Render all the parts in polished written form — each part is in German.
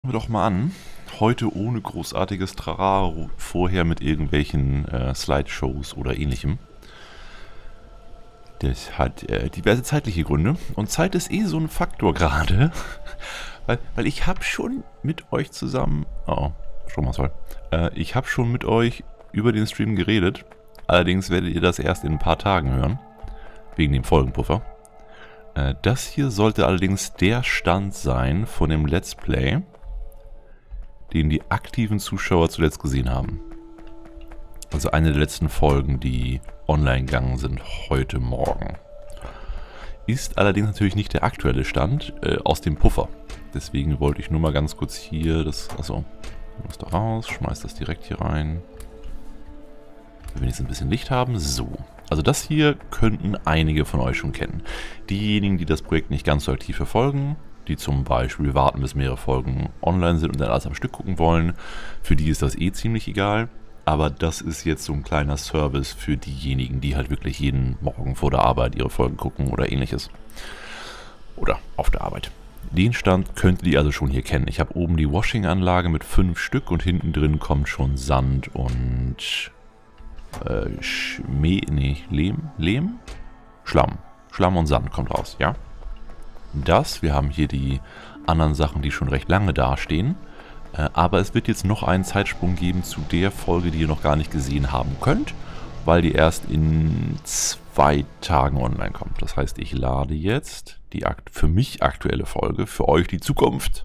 Wir doch mal an. Heute ohne großartiges Trara, vorher mit irgendwelchen Slideshows oder ähnlichem. Das hat diverse zeitliche Gründe. Und Zeit ist eh so ein Faktor gerade. weil ich habe schon mit euch zusammen... Oh, Stromausfall. Ich habe schon mit euch über den Stream geredet. Allerdings werdet ihr das erst in ein paar Tagen hören. Wegen dem Folgenpuffer. Das hier sollte allerdings der Stand sein von dem Let's Play, den die aktiven Zuschauer zuletzt gesehen haben. Also eine der letzten Folgen, die online gegangen sind heute Morgen. Ist allerdings natürlich nicht der aktuelle Stand aus dem Puffer. Deswegen wollte ich nur mal ganz kurz hier das... Achso, muss da raus, schmeiß das direkt hier rein. Wenn wir jetzt ein bisschen Licht haben. So. Also das hier könnten einige von euch schon kennen. Diejenigen, die das Projekt nicht ganz so aktiv verfolgen, die zum Beispiel warten, bis mehrere Folgen online sind und dann alles am Stück gucken wollen, für die ist das eh ziemlich egal. Aber das ist jetzt so ein kleiner Service für diejenigen, die halt wirklich jeden Morgen vor der Arbeit ihre Folgen gucken oder ähnliches. Oder auf der Arbeit. Den Stand könnt ihr also schon hier kennen. Ich habe oben die Washing-Anlage mit 5 Stück und hinten drin kommt schon Sand und Lehm? Schlamm. Schlamm und Sand kommt raus, ja? Wir haben hier die anderen Sachen, die schon recht lange dastehen. Aber es wird jetzt noch einen Zeitsprung geben zu der Folge, die ihr noch gar nicht gesehen haben könnt, weil die erst in 2 Tagen online kommt. Das heißt, ich lade jetzt die für mich aktuelle Folge, für euch die Zukunft.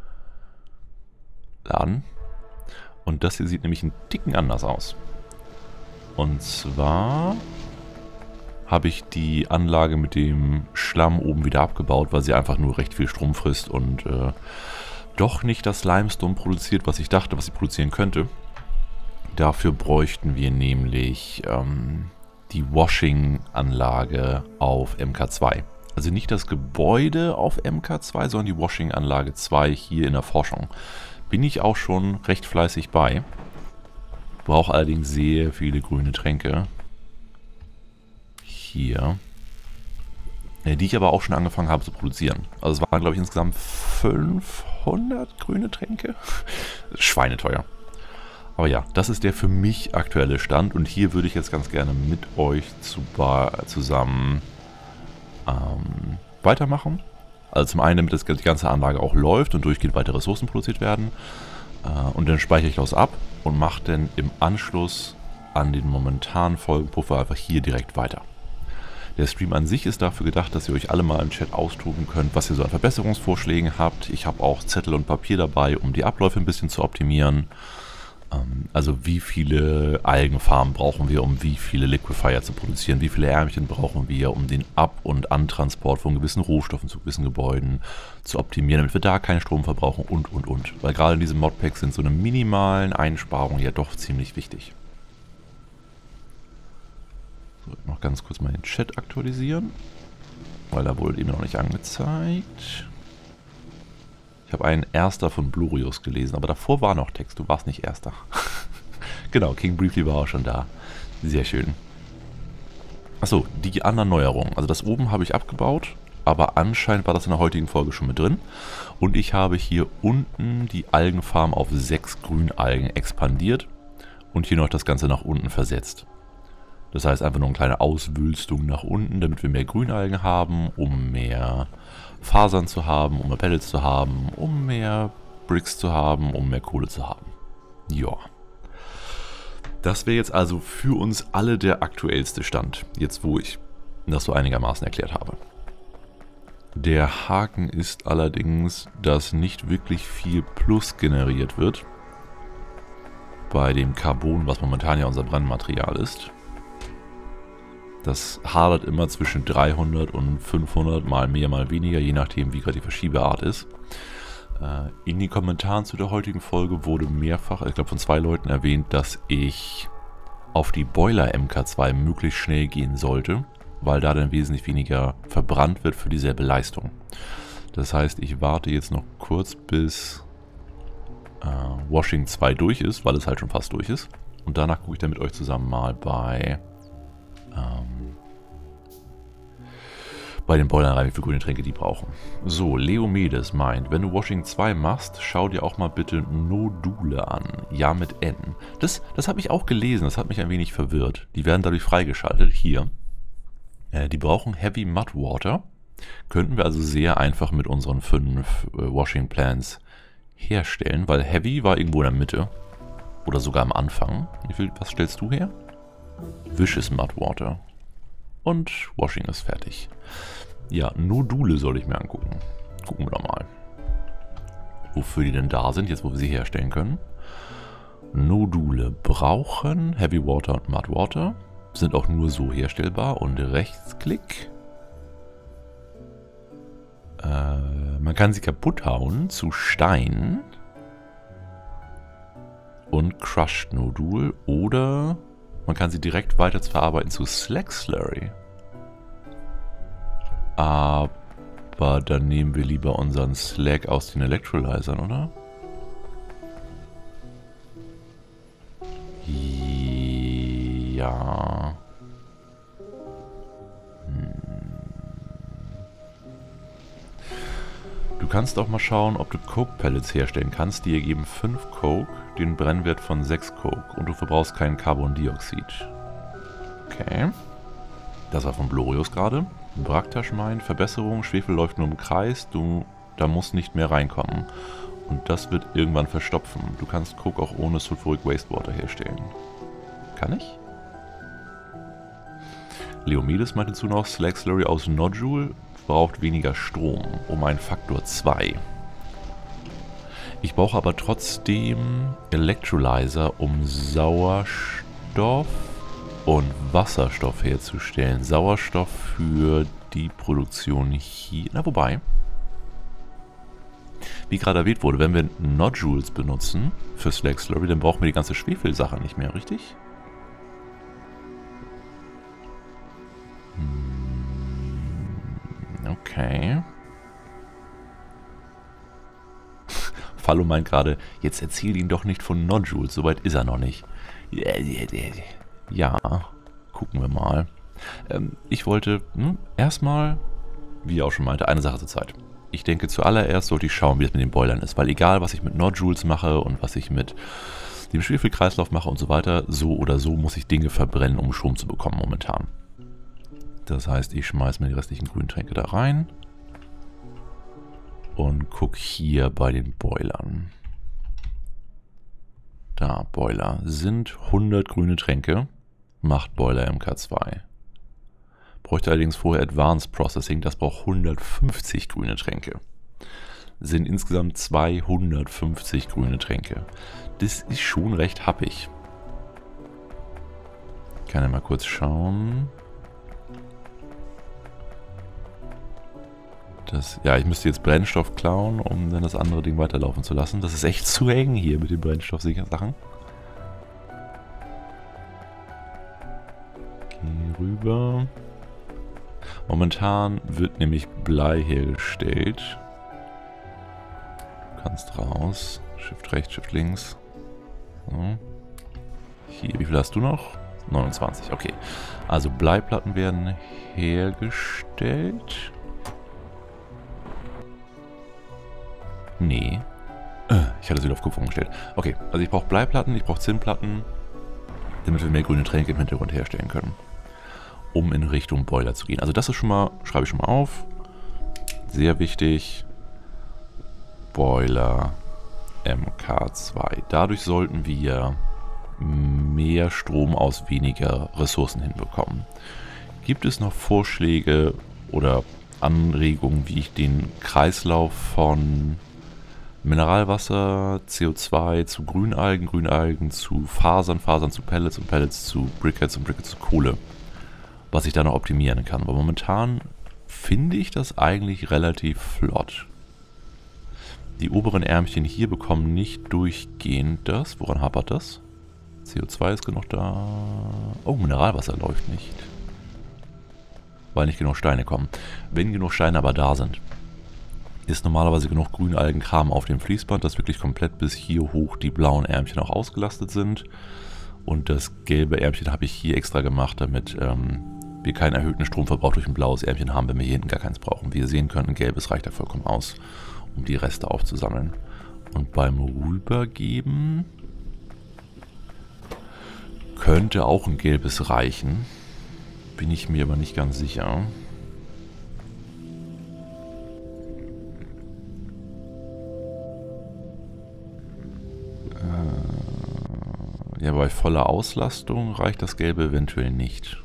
Laden. Und das hier sieht nämlich einen Ticken anders aus. Und zwar habe ich die Anlage mit dem Schlamm oben wieder abgebaut, weil sie einfach nur recht viel Strom frisst und doch nicht das Limestone produziert, was ich dachte, was sie produzieren könnte. Dafür bräuchten wir nämlich die Washing-Anlage auf MK2. Also nicht das Gebäude auf MK2, sondern die Washing-Anlage 2 hier in der Forschung. Bin ich auch schon recht fleißig bei. Brauche allerdings sehr viele grüne Tränke. Hier. Die ich aber auch schon angefangen habe zu produzieren. Also es waren, glaube ich, insgesamt 500 grüne Tränke. Schweineteuer. Aber ja, das ist der für mich aktuelle Stand. Und hier würde ich jetzt ganz gerne mit euch zusammen weitermachen. Also zum einen, damit die ganze Anlage auch läuft und durchgehend weitere Ressourcen produziert werden. Und dann speichere ich das ab und mache dann im Anschluss an den momentanen Folgenpuffer einfach hier direkt weiter. Der Stream an sich ist dafür gedacht, dass ihr euch alle mal im Chat austoben könnt, was ihr so an Verbesserungsvorschlägen habt. Ich habe auch Zettel und Papier dabei, um die Abläufe ein bisschen zu optimieren. Also wie viele Algenfarmen brauchen wir, um wie viele Liquefier zu produzieren? Wie viele Ärmchen brauchen wir, um den Ab- und Antransport von gewissen Rohstoffen zu gewissen Gebäuden zu optimieren, damit wir da keinen Strom verbrauchen und. Weil gerade in diesem Modpack sind so eine minimalen Einsparungen ja doch ziemlich wichtig. So, noch ganz kurz mal den Chat aktualisieren, weil da wurde eben noch nicht angezeigt. Ich habe einen Erster von Blurius gelesen, aber davor war noch Text, du warst nicht Erster. Genau, King Briefly war auch schon da. Sehr schön. Achso, die anderen Neuerungen. Also das oben habe ich abgebaut, aber anscheinend war das in der heutigen Folge schon mit drin. Und ich habe hier unten die Algenfarm auf 6 Grünalgen expandiert und hier noch das Ganze nach unten versetzt. Das heißt einfach nur eine kleine Auswülstung nach unten, damit wir mehr Grünalgen haben, um mehr Fasern zu haben, um mehr Pellets zu haben, um mehr Bricks zu haben, um mehr Kohle zu haben. Ja. Das wäre jetzt also für uns alle der aktuellste Stand, jetzt wo ich das so einigermaßen erklärt habe. Der Haken ist allerdings, dass nicht wirklich viel Plus generiert wird bei dem Carbon, was momentan ja unser Brennmaterial ist. Das hadert immer zwischen 300 und 500, mal mehr, mal weniger, je nachdem wie gerade die Verschiebeart ist. In den Kommentaren zu der heutigen Folge wurde mehrfach, ich glaube von 2 Leuten erwähnt, dass ich auf die Boiler MK2 möglichst schnell gehen sollte, weil da dann wesentlich weniger verbrannt wird für dieselbe Leistung. Das heißt, ich warte jetzt noch kurz, bis Washing 2 durch ist, weil es halt schon fast durch ist. Und danach gucke ich dann mit euch zusammen mal bei den Boilern rein, wie viele grüne Tränke die brauchen. So, Leomedes meint, wenn du Washing 2 machst, schau dir auch mal bitte Nodule an. Ja, mit N. Das habe ich auch gelesen, das hat mich ein wenig verwirrt. Die werden dadurch freigeschaltet. Hier. Die brauchen Heavy Mud Water. Könnten wir also sehr einfach mit unseren 5 Washing Plants herstellen, weil Heavy war irgendwo in der Mitte. Oder sogar am Anfang. Was stellst du her? Vicious Mud Water. Und Washing ist fertig. Ja, Nodule soll ich mir angucken. Gucken wir doch mal. Wofür die denn da sind, jetzt wo wir sie herstellen können. Nodule brauchen Heavy Water und Mud Water. Sind auch nur so herstellbar. Und Rechtsklick. Man kann sie kaputt hauen zu Stein. Und Crushed Nodul. Oder man kann sie direkt weiter verarbeiten zu Slag Slurry. Aber dann nehmen wir lieber unseren Slag aus den Electrolyzern, oder? Ja. Du kannst auch mal schauen, ob du Coke Pellets herstellen kannst. Die ergeben 5 Coke, den Brennwert von 6 Coke. Und du verbrauchst kein Carbondioxid. Okay. Das war von Blorius gerade. Braktasch meint, Verbesserung, Schwefel läuft nur im Kreis, da muss nicht mehr reinkommen. Und das wird irgendwann verstopfen. Du kannst Coke auch ohne Sulfuric Wastewater herstellen. Kann ich? Leomedes meint hinzu noch, Slag Slurry aus Nodule braucht weniger Strom, um einen Faktor 2. Ich brauche aber trotzdem Electrolyzer, um Sauerstoff und Wasserstoff herzustellen. Sauerstoff für die Produktion hier. Na, wobei, wie gerade erwähnt wurde, wenn wir Nodules benutzen für Slag Slurry, dann brauchen wir die ganze Schwefelsache nicht mehr, richtig? Okay. Fallo meint gerade, jetzt erzähl ihn doch nicht von Nodules, soweit ist er noch nicht. Ja, gucken wir mal. Ich wollte erstmal, wie er auch schon meinte, eine Sache zur Zeit. Ich denke, zuallererst sollte ich schauen, wie es mit den Boilern ist, weil egal, was ich mit Nodules mache und was ich mit dem Schwefelkreislauf mache und so weiter, so oder so muss ich Dinge verbrennen, um Strom zu bekommen momentan. Das heißt, ich schmeiße mir die restlichen grünen Tränke da rein und gucke hier bei den Boilern. Da, Boiler. Sind 100 grüne Tränke, macht Boiler MK2. Bräuchte allerdings vorher Advanced Processing, das braucht 150 grüne Tränke. Sind insgesamt 250 grüne Tränke. Das ist schon recht happig. Ich kann ja mal kurz schauen. Ja, ich müsste jetzt Brennstoff klauen, um dann das andere Ding weiterlaufen zu lassen. Das ist echt zu eng hier mit den Brennstoffsachen. Geh rüber. Momentan wird nämlich Blei hergestellt. Du kannst raus. Shift rechts, Shift links. So. Hier, wie viel hast du noch? 29, okay. Also Bleiplatten werden hergestellt. Nee. Ich hatte sie wieder auf Kupfer umgestellt. Okay, also ich brauche Bleiplatten, ich brauche Zinnplatten, damit wir mehr grüne Tränke im Hintergrund herstellen können. Um in Richtung Boiler zu gehen. Also das ist schon mal, schreibe ich schon mal auf. Sehr wichtig. Boiler MK2. Dadurch sollten wir mehr Strom aus weniger Ressourcen hinbekommen. Gibt es noch Vorschläge oder Anregungen, wie ich den Kreislauf von Mineralwasser, CO2 zu Grünalgen, Grünalgen zu Fasern, Fasern zu Pellets und Pellets zu Briquettes und Briquettes zu Kohle, was ich da noch optimieren kann. Aber momentan finde ich das eigentlich relativ flott. Die oberen Ärmchen hier bekommen nicht durchgehend das. Woran hapert das? CO2 ist genug da. Oh, Mineralwasser läuft nicht. Weil nicht genug Steine kommen. Wenn genug Steine aber da sind, ist normalerweise genug Grünalgenkram auf dem Fließband, dass wirklich komplett bis hier hoch die blauen Ärmchen auch ausgelastet sind. Und das gelbe Ärmchen habe ich hier extra gemacht, damit wir keinen erhöhten Stromverbrauch durch ein blaues Ärmchen haben, wenn wir hier hinten gar keins brauchen. Wie ihr sehen könnt, ein gelbes reicht da vollkommen aus, um die Reste aufzusammeln. Und beim Rübergeben könnte auch ein gelbes reichen. Bin ich mir aber nicht ganz sicher. Ja, bei voller Auslastung reicht das Gelbe eventuell nicht.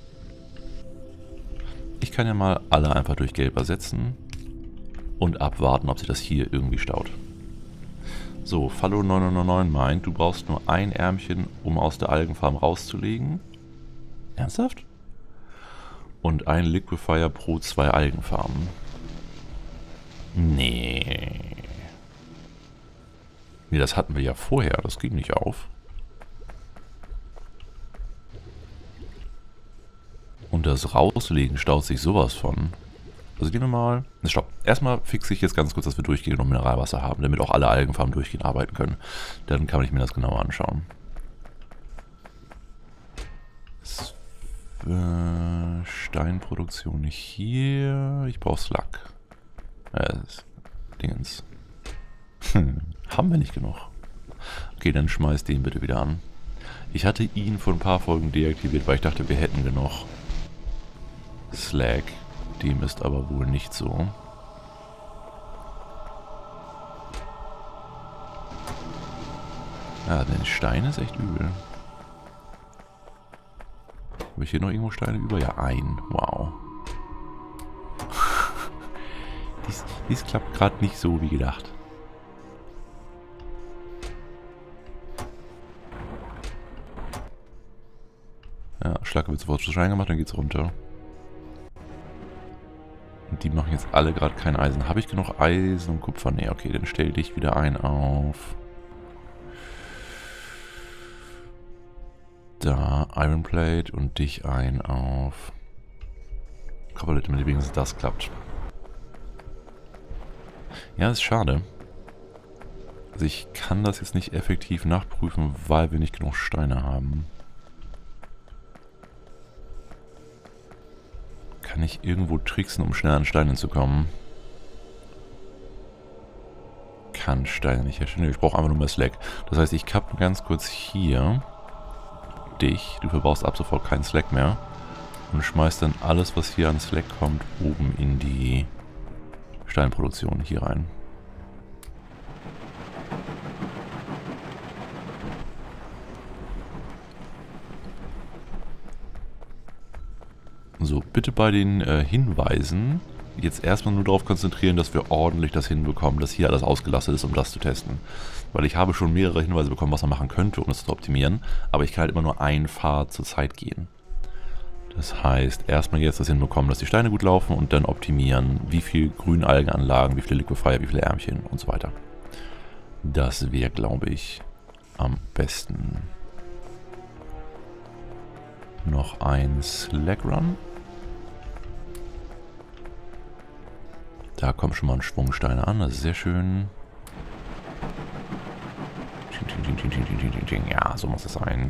Ich kann ja mal alle einfach durch Gelb ersetzen und abwarten, ob sich das hier irgendwie staut. So, Fallo 999 meint, du brauchst nur ein Ärmchen, um aus der Algenfarm rauszulegen. Ernsthaft? Und ein Liquefier pro 2 Algenfarmen. Nee. Nee, das hatten wir ja vorher. Das ging nicht auf. Und das Rauslegen staut sich sowas von. Also gehen wir mal... Stopp. Erstmal fixe ich jetzt ganz kurz, dass wir durchgehend und Mineralwasser haben, damit auch alle Algenfarmen durchgehend arbeiten können. Dann kann ich mir das genauer anschauen. Steinproduktion hier. Ich brauche Slag. Dingens. Haben wir nicht genug. Okay, dann schmeiß den bitte wieder an. Ich hatte ihn vor ein paar Folgen deaktiviert, weil ich dachte, wir hätten genug Slag. Dem ist aber wohl nicht so. Ja, denn Stein ist echt übel. Habe ich hier noch irgendwo Steine über? Ja, ein. Wow. Dies klappt gerade nicht so wie gedacht. Ja, Schlag wird sofort zu Stein gemacht, dann geht's runter. Und die machen jetzt alle gerade kein Eisen. Habe ich genug Eisen und Kupfer? Ne, okay, dann stell dich wieder ein auf. Da, Ironplate und dich ein auf Kavalette, damit wenigstens das klappt. Ja, ist schade. Also ich kann das jetzt nicht effektiv nachprüfen, weil wir nicht genug Steine haben. Kann ich irgendwo tricksen, um schnell an Steine zu kommen? Kann Steine nicht herstellen. Ich brauche einfach nur mehr Slag. Das heißt, ich kappe ganz kurz hier dich. Du verbrauchst ab sofort keinen Slag mehr. Und schmeißt dann alles, was hier an Slag kommt, oben in die Steinproduktion hier rein. So, bitte bei den Hinweisen jetzt erstmal nur darauf konzentrieren, dass wir ordentlich das hinbekommen, dass hier alles ausgelastet ist, um das zu testen. Weil ich habe schon mehrere Hinweise bekommen, was man machen könnte, um das zu optimieren, aber ich kann halt immer nur ein Pfad zur Zeit gehen. Das heißt, erstmal jetzt das hinbekommen, dass die Steine gut laufen und dann optimieren, wie viel Grünalgenanlagen, wie viele Liquefier, wie viele Ärmchen und so weiter. Das wäre, glaube ich, am besten. Noch ein Slack Run. Da kommt schon mal ein Schwung Steine an, das ist sehr schön. Ja, so muss es sein.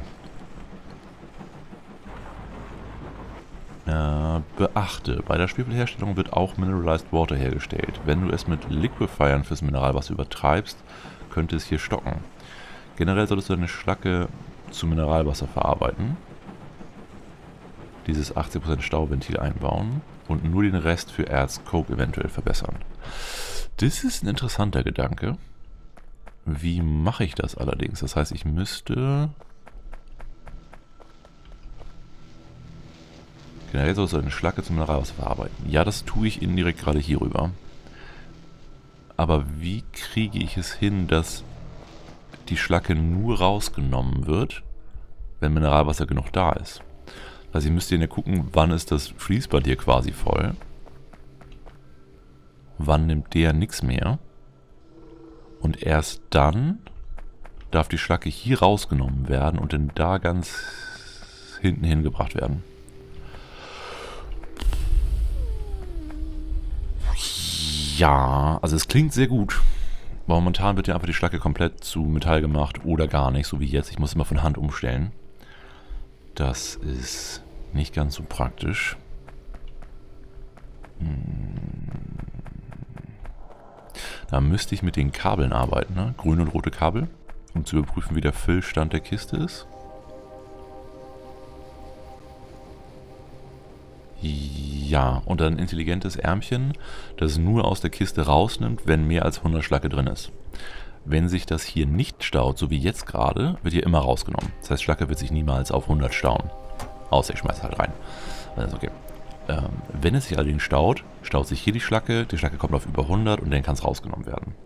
Beachte, bei der Schwefelherstellung wird auch Mineralized Water hergestellt. Wenn du es mit Liquefiern fürs Mineralwasser übertreibst, könnte es hier stocken. Generell solltest du deine Schlacke zu Mineralwasser verarbeiten. Dieses 80% Stauventil einbauen und nur den Rest für Erz-Coke eventuell verbessern. Das ist ein interessanter Gedanke. Wie mache ich das allerdings? Das heißt, ich müsste... Generell sollst du eine Schlacke zum Mineralwasser verarbeiten. Ja, das tue ich indirekt gerade hier rüber. Aber wie kriege ich es hin, dass die Schlacke nur rausgenommen wird, wenn Mineralwasser genug da ist? Also ihr müsst ja gucken, wann ist das Fließband hier quasi voll. Wann nimmt der nichts mehr. Und erst dann darf die Schlacke hier rausgenommen werden und dann da ganz hinten hingebracht werden. Ja, also es klingt sehr gut. Aber momentan wird ja einfach die Schlacke komplett zu Metall gemacht oder gar nicht, so wie jetzt. Ich muss immer von Hand umstellen. Das ist nicht ganz so praktisch. Da müsste ich mit den Kabeln arbeiten, ne? Grüne und rote Kabel, um zu überprüfen, wie der Füllstand der Kiste ist. Ja, und ein intelligentes Ärmchen, das nur aus der Kiste rausnimmt, wenn mehr als 100 Schlacke drin ist. Wenn sich das hier nicht staut, so wie jetzt gerade, wird hier immer rausgenommen. Das heißt, Schlacke wird sich niemals auf 100 stauen. Außer ich schmeiße halt rein. Also okay. Wenn es sich allerdings staut, staut sich hier die Schlacke kommt auf über 100 und dann kann es rausgenommen werden.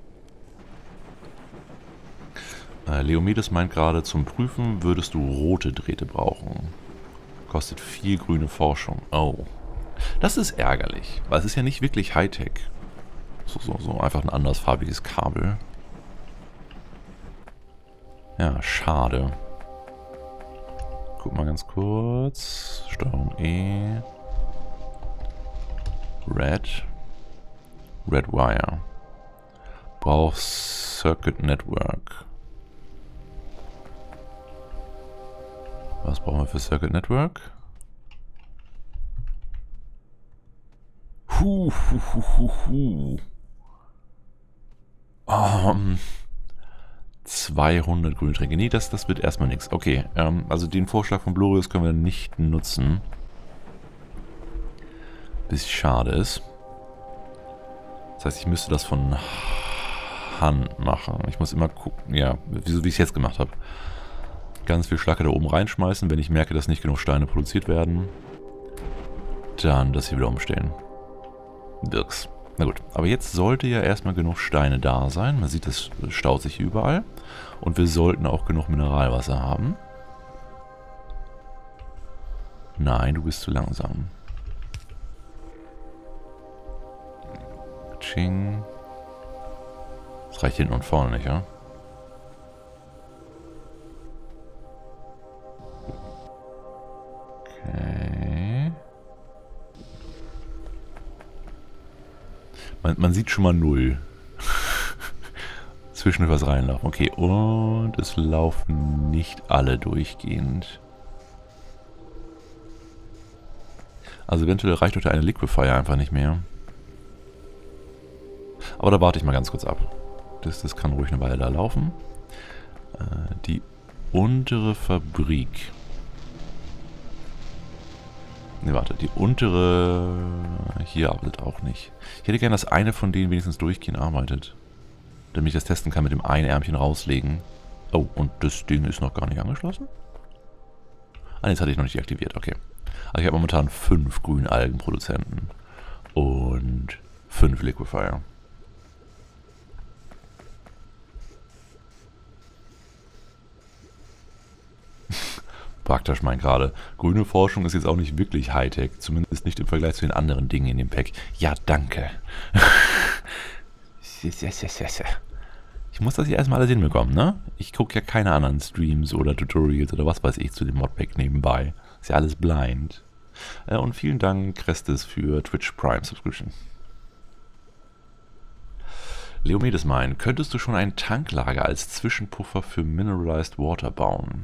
Leomedes meint gerade, zum Prüfen würdest du rote Drähte brauchen. Kostet viel grüne Forschung. Oh. Das ist ärgerlich, weil es ist ja nicht wirklich Hightech. So einfach ein andersfarbiges Kabel. Ja, schade. Guck mal ganz kurz. Steuerung E. Red Wire. Brauchst Circuit Network. Was brauchen wir für Circuit Network? 200 Grüntränke. Nee, das wird erstmal nichts. Okay, also den Vorschlag von Blorius können wir nicht nutzen. Bisschen schade ist. Das heißt, ich müsste das von Hand machen. Ich muss immer gucken, ja, wie ich es jetzt gemacht habe. Ganz viel Schlacke da oben reinschmeißen. Wenn ich merke, dass nicht genug Steine produziert werden, dann das hier wieder umstellen. Wirks. Na gut, aber jetzt sollte ja erstmal genug Steine da sein. Man sieht, es staut sich hier überall. Und wir sollten auch genug Mineralwasser haben. Nein, du bist zu langsam. Ching. Das reicht hinten und vorne nicht, ja? Okay. Man sieht schon mal 0. Zwischendurch was reinlaufen. Okay, und es laufen nicht alle durchgehend. Also eventuell reicht heute eine Liquefier einfach nicht mehr. Aber da warte ich mal ganz kurz ab. Das kann ruhig eine Weile da laufen. Die untere Fabrik. Ne, warte. Die untere hier arbeitet auch nicht. Ich hätte gerne, dass eine von denen wenigstens durchgehend arbeitet. Damit ich das testen kann mit dem einen Ärmchen rauslegen. Oh, und das Ding ist noch gar nicht angeschlossen? Ah, jetzt hatte ich noch nicht deaktiviert. Okay. Also ich habe momentan 5 Grünalgenproduzenten. Und 5 Liquefier. Praktisch meint gerade, grüne Forschung ist jetzt auch nicht wirklich Hightech, zumindest nicht im Vergleich zu den anderen Dingen in dem Pack. Ja, danke. Ich muss das hier erstmal alles hinbekommen, ne? Ich gucke ja keine anderen Streams oder Tutorials oder was weiß ich zu dem Modpack nebenbei. Ist ja alles blind. Und vielen Dank, Crestes, für Twitch Prime Subscription. Leomedes meint, könntest du schon ein Tanklager als Zwischenpuffer für Mineralized Water bauen?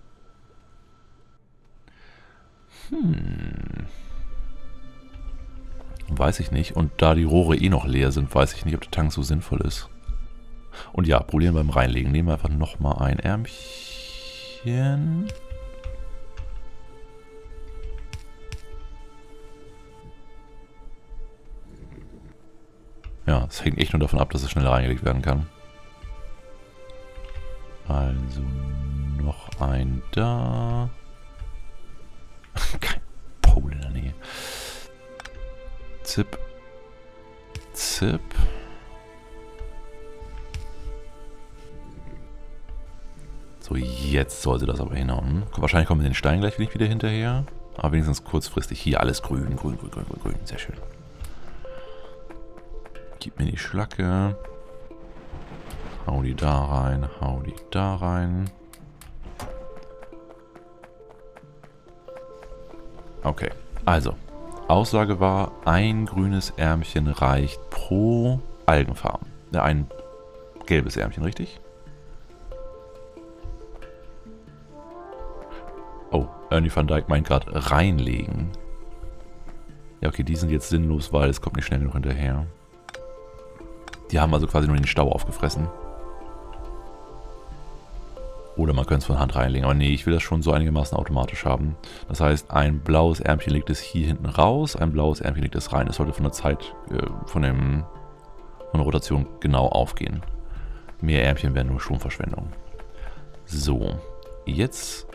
Weiß ich nicht. Und da die Rohre eh noch leer sind, weiß ich nicht, ob der Tank so sinnvoll ist. Und ja, probieren beim Reinlegen. Nehmen wir einfach nochmal ein Ärmchen. Ja, es hängt echt nur davon ab, dass es schnell reingelegt werden kann. Also noch ein da. Kein Pole in der Nähe. Zip. Zip. So, jetzt sollte das aber hinhauen. Wahrscheinlich kommen wir den Stein gleich nicht wieder hinterher. Aber wenigstens kurzfristig. Hier alles grün, grün, grün, grün, grün, grün. Sehr schön. Gib mir die Schlacke. Hau die da rein, hau die da rein. Okay, also, Aussage war, ein grünes Ärmchen reicht pro Algenfarm. Ein gelbes Ärmchen, richtig? Oh, Ernie van Dijk meint gerade reinlegen. Ja, okay, die sind jetzt sinnlos, weil es kommt nicht schnell genug hinterher. Die haben also quasi nur den Stau aufgefressen. Oder man könnte es von Hand reinlegen. Aber nee, ich will das schon so einigermaßen automatisch haben. Das heißt, ein blaues Ärmchen legt es hier hinten raus, ein blaues Ärmchen legt es rein. Es sollte von der Zeit, von der Rotation genau aufgehen. Mehr Ärmchen wären nur Stromverschwendung. So, jetzt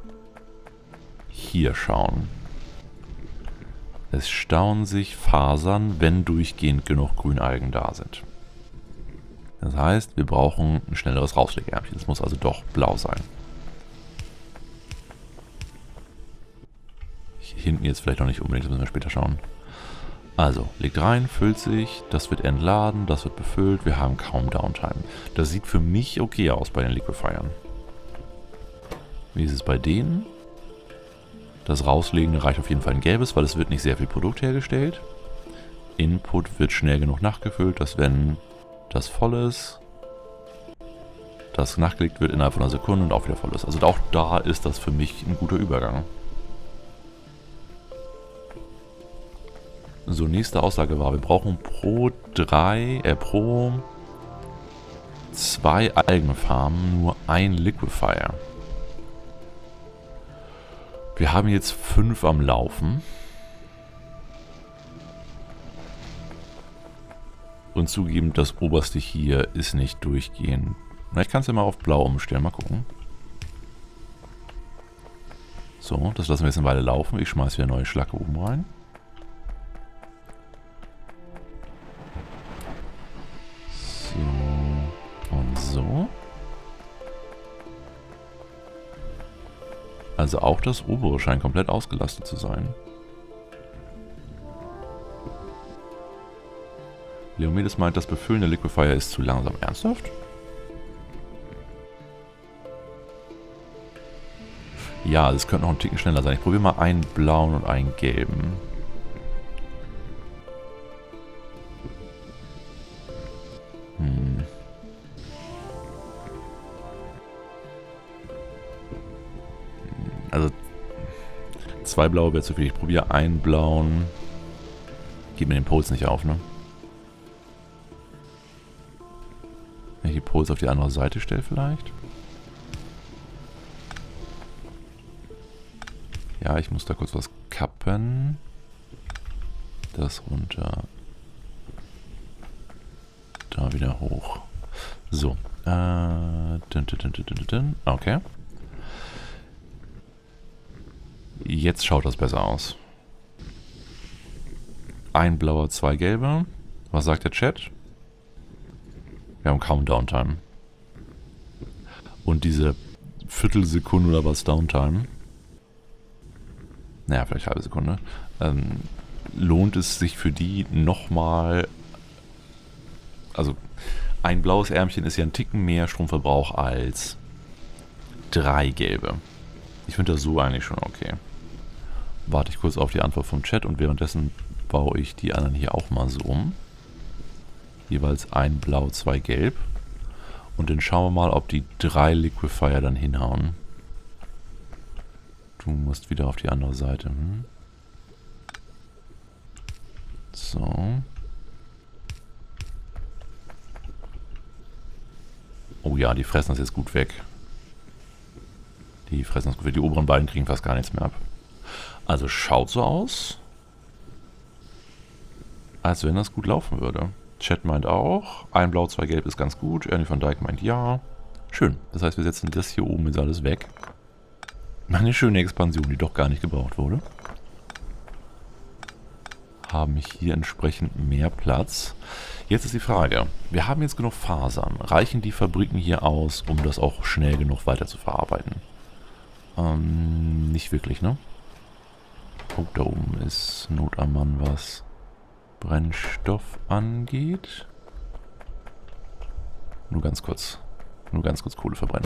hier schauen. Es stauen sich Fasern, wenn durchgehend genug Grünalgen da sind. Das heißt, wir brauchen ein schnelleres Rauslegärmchen. Es muss also doch blau sein. Hinten jetzt vielleicht noch nicht unbedingt, das müssen wir später schauen. Also, legt rein, füllt sich, das wird entladen, das wird befüllt, wir haben kaum Downtime. Das sieht für mich okay aus bei den Liquefiern. Wie ist es bei denen? Das Rauslegen reicht auf jeden Fall ein gelbes, weil es wird nicht sehr viel Produkt hergestellt. Input wird schnell genug nachgefüllt, dass wenn das voll ist, das nachgelegt wird innerhalb von einer Sekunde und auch wieder voll ist. Also auch da ist das für mich ein guter Übergang. So, nächste Aussage war, wir brauchen pro 2 Algenfarmen nur ein Liquefier. Wir haben jetzt 5 am Laufen. Und zugeben, das oberste hier ist nicht durchgehend. Na, ich kann es ja mal auf blau umstellen. Mal gucken. So, das lassen wir jetzt eine Weile laufen. Ich schmeiße wieder neue Schlacke oben rein. So und so. Also auch das obere scheint komplett ausgelastet zu sein. Leomedes meint, das Befüllen der Liquefier ist zu langsam. Ernsthaft? Ja, es könnte noch ein Ticken schneller sein. Ich probiere mal einen blauen und einen gelben. Also 2 blaue wäre zu viel. Ich probiere einen blauen. Geht mir den Puls nicht auf, ne? Wenn ich die Puls auf die andere Seite stelle vielleicht. Ja, ich muss da kurz was kappen. Das runter. Da wieder hoch. So. Okay. Jetzt schaut das besser aus. Ein blauer, 2 gelbe. Was sagt der Chat? Wir haben kaum Downtime. Und diese Viertelsekunde oder was Downtime, naja, vielleicht halbe Sekunde, lohnt es sich für die nochmal, also ein blaues Ärmchen ist ja ein Ticken mehr Stromverbrauch als 3 gelbe. Ich finde das so eigentlich schon okay. Warte ich kurz auf die Antwort vom Chat und währenddessen baue ich die anderen hier auch mal so um. Jeweils ein blau, 2 gelb. Und dann schauen wir mal, ob die 3 Liquefier dann hinhauen. Du musst wieder auf die andere Seite. So. Oh ja, die fressen das jetzt gut weg. Die fressen das gut weg. Die oberen beiden kriegen fast gar nichts mehr ab. Also schaut so aus, als wenn das gut laufen würde. Chat meint auch, ein blau, 2 gelb ist ganz gut. Ernie van Dijk meint ja. Schön. Das heißt, wir setzen das hier oben jetzt alles weg. Eine schöne Expansion, die doch gar nicht gebraucht wurde. Haben hier entsprechend mehr Platz. Jetzt ist die Frage, wir haben jetzt genug Fasern. Reichen die Fabriken hier aus, um das auch schnell genug weiter zu verarbeiten? Nicht wirklich, ne? Oh, da oben ist Not am Mann, was Brennstoff angeht. Nur ganz kurz Kohle verbrennen.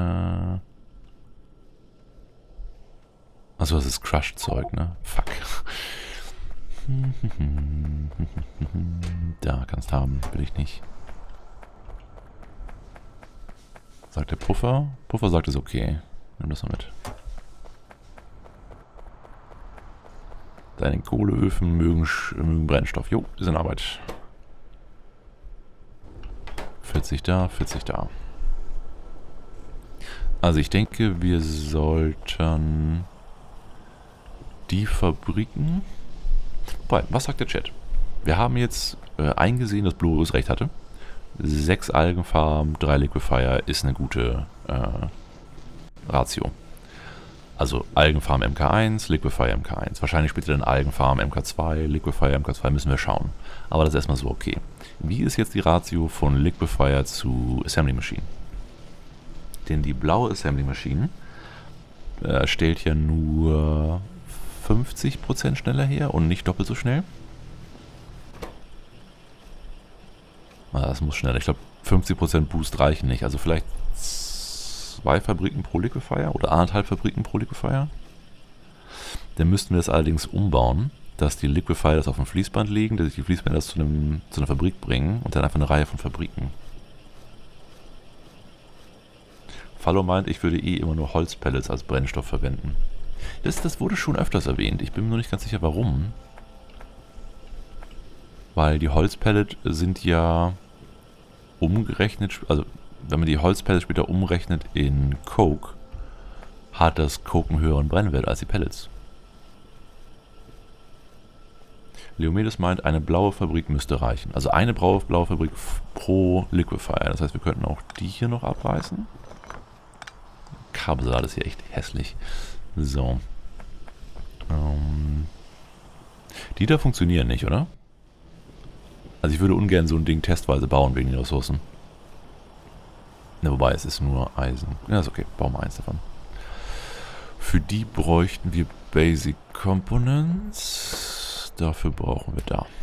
Achso, das ist Crush-Zeug, ne? Fuck. Da, kannst haben. Will ich nicht. Sagt der Puffer? Puffer sagt, es okay. Nimm das mal mit. Deine Kohleöfen mögen Brennstoff. Jo, die sind in Arbeit. 40 da, 40 da. Also ich denke, wir sollten die Fabriken... Wobei, was sagt der Chat? Wir haben jetzt eingesehen, dass Blurius recht hatte. 6 Algenfarmen, 3 Liquefier ist eine gute Ratio. Also Algenfarm MK1, Liquefier MK1. Wahrscheinlich später dann Algenfarm MK2, Liquefier MK2, müssen wir schauen. Aber das ist erstmal so okay. Wie ist jetzt die Ratio von Liquefier zu Assembly Machine? Denn die blaue Assembly Machine stellt ja nur 50% schneller her und nicht doppelt so schnell. Das muss schneller. Ich glaube, 50% Boost reichen nicht. Also vielleicht 2 Fabriken pro Liquefier oder 1,5 Fabriken pro Liquefier. Dann müssten wir das allerdings umbauen, dass die Liquefier das auf dem Fließband legen, dass die Fließbänder das zu einer Fabrik bringen und dann einfach eine Reihe von Fabriken. Fallo meint, ich würde immer nur Holzpellets als Brennstoff verwenden. Das wurde schon öfters erwähnt. Ich bin mir nur nicht ganz sicher, warum. Weil die Holzpellets sind ja umgerechnet, also wenn man die Holzpellets später umrechnet in Coke, hat das Coke einen höheren Brennwert als die Pellets. Leomedes meint, eine blaue Fabrik müsste reichen. Also eine blaue Fabrik pro Liquefier. Das heißt, wir könnten auch die hier noch abreißen. Kabelsalat ist hier echt hässlich. So. Die da funktionieren nicht, oder? Also ich würde ungern so ein Ding testweise bauen wegen den Ressourcen. Ne, wobei es ist nur Eisen. Ja, ist okay. Bauen wir eins davon. Für die bräuchten wir Basic Components. Dafür brauchen wir da.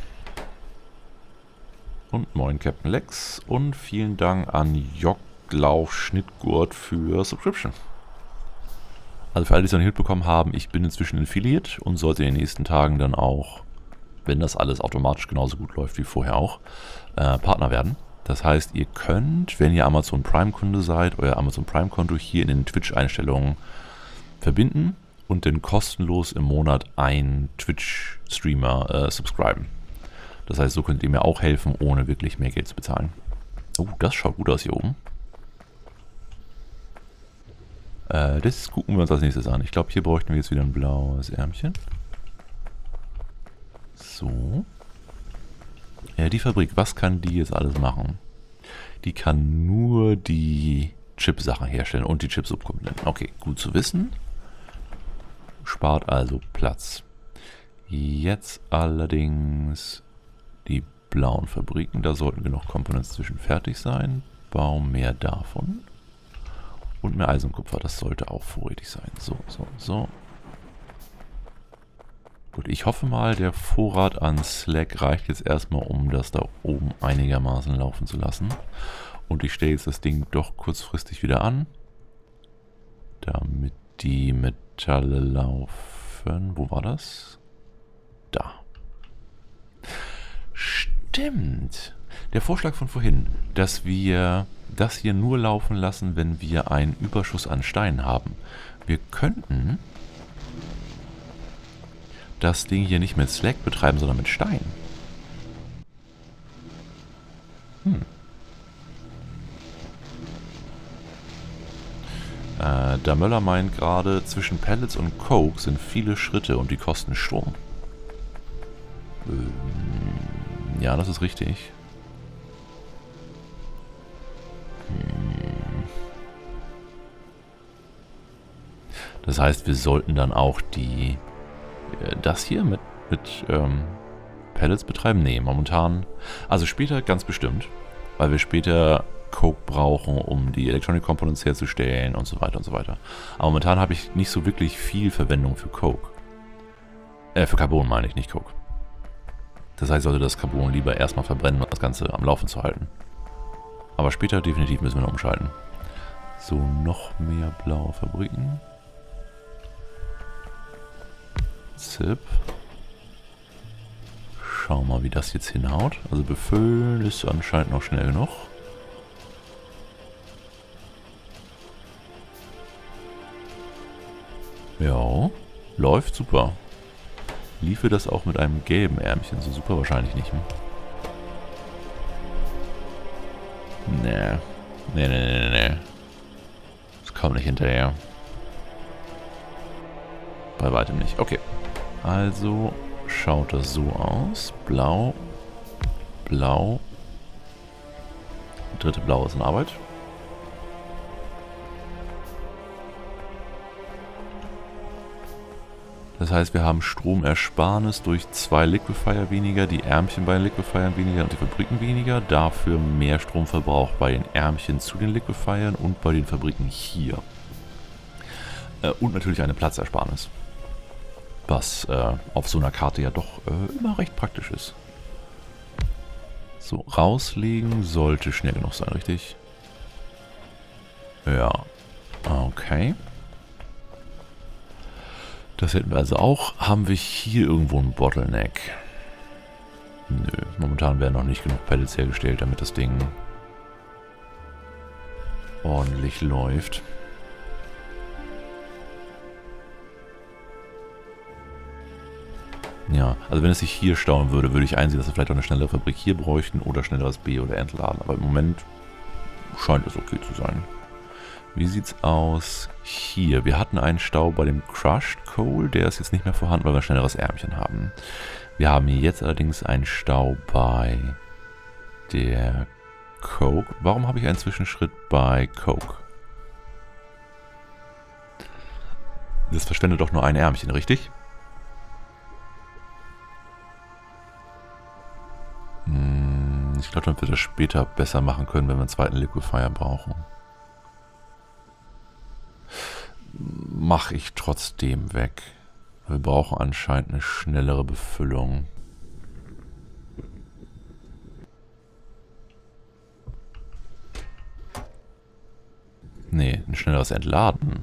Und moin Captain Lex. Und vielen Dank an Jocklauf Schnittgurt für Subscription. Also für alle, die es noch nicht mitbekommen haben, ich bin inzwischen Affiliate und sollte in den nächsten Tagen dann auch, wenn das alles automatisch genauso gut läuft wie vorher auch, Partner werden. Das heißt, ihr könnt, wenn ihr Amazon Prime Kunde seid, euer Amazon Prime Konto hier in den Twitch-Einstellungen verbinden und dann kostenlos im Monat einen Twitch-Streamer subscriben. Das heißt, so könnt ihr mir auch helfen, ohne wirklich mehr Geld zu bezahlen. Oh, das schaut gut aus hier oben. Das gucken wir uns als nächstes an. Ich glaube, hier bräuchten wir jetzt wieder ein blaues Ärmchen. So. Die Fabrik, was kann die jetzt alles machen? Die kann nur die Chip-Sachen herstellen und die Chip-Subkomponenten. Okay, gut zu wissen. Spart also Platz. Jetzt allerdings die blauen Fabriken. Da sollten wir noch Komponenten zwischen fertig sein. Bau mehr davon. Und mehr Eisen und Kupfer, das sollte auch vorrätig sein. So, so, so. Gut, ich hoffe mal, der Vorrat an Slack reicht jetzt erstmal, um das da oben einigermaßen laufen zu lassen. Und ich stelle jetzt das Ding doch kurzfristig wieder an, damit die Metalle laufen. Wo war das? Da. Stimmt. Der Vorschlag von vorhin, dass wir das hier nur laufen lassen, wenn wir einen Überschuss an Steinen haben. Wir könnten das Ding hier nicht mit Slack betreiben, sondern mit Stein. Der Möller meint gerade, zwischen Pellets und Coke sind viele Schritte und die kosten Strom. Ja, das ist richtig. Das heißt, wir sollten dann auch das hier mit Pellets betreiben? Nee, momentan. Also später ganz bestimmt. Weil wir später Coke brauchen, um die Electronic Components herzustellen und so weiter und so weiter. Aber momentan habe ich nicht so wirklich viel Verwendung für Coke. Für Carbon meine ich, nicht Coke. Das heißt, ich sollte das Carbon lieber erstmal verbrennen, um das Ganze am Laufen zu halten. Aber später definitiv müssen wir noch umschalten. So, noch mehr blaue Fabriken. Zip. Schau mal, wie das jetzt hinhaut. Also befüllen ist anscheinend noch schnell genug. Ja, läuft super. Liefe das auch mit einem gelben Ärmchen? So super wahrscheinlich nicht. Hm? Nee. Nee. Das kommt nicht hinterher. Bei weitem nicht. Okay. Also schaut das so aus. Blau. Blau. Dritte Blau ist in Arbeit. Das heißt, wir haben Stromersparnis durch 2 Liquefier weniger, die Ärmchen bei den Liquefiern weniger und die Fabriken weniger. Dafür mehr Stromverbrauch bei den Ärmchen zu den Liquefiern und bei den Fabriken hier. Und natürlich eine Platzersparnis. Was auf so einer Karte ja doch immer recht praktisch ist. So, rauslegen sollte schnell genug sein, richtig? Ja. Okay. Das hätten wir also auch. Haben wir hier irgendwo einen Bottleneck? Nö, momentan werden noch nicht genug Pellets hergestellt, damit das Ding ordentlich läuft. Ja, also wenn es sich hier stauen würde, würde ich einsehen, dass wir vielleicht auch eine schnellere Fabrik hier bräuchten oder schnelleres B- oder Entladen. Aber im Moment scheint es okay zu sein. Wie sieht's aus hier? Wir hatten einen Stau bei dem Crushed Coal, der ist jetzt nicht mehr vorhanden, weil wir ein schnelleres Ärmchen haben. Wir haben jetzt allerdings einen Stau bei der Coke. Warum habe ich einen Zwischenschritt bei Coke? Das verschwendet doch nur ein Ärmchen, richtig? Ich glaube, damit wir das später besser machen können, wenn wir einen zweiten Liquefier brauchen. Mache ich trotzdem weg. Wir brauchen anscheinend eine schnellere Befüllung. Nee, ein schnelleres Entladen.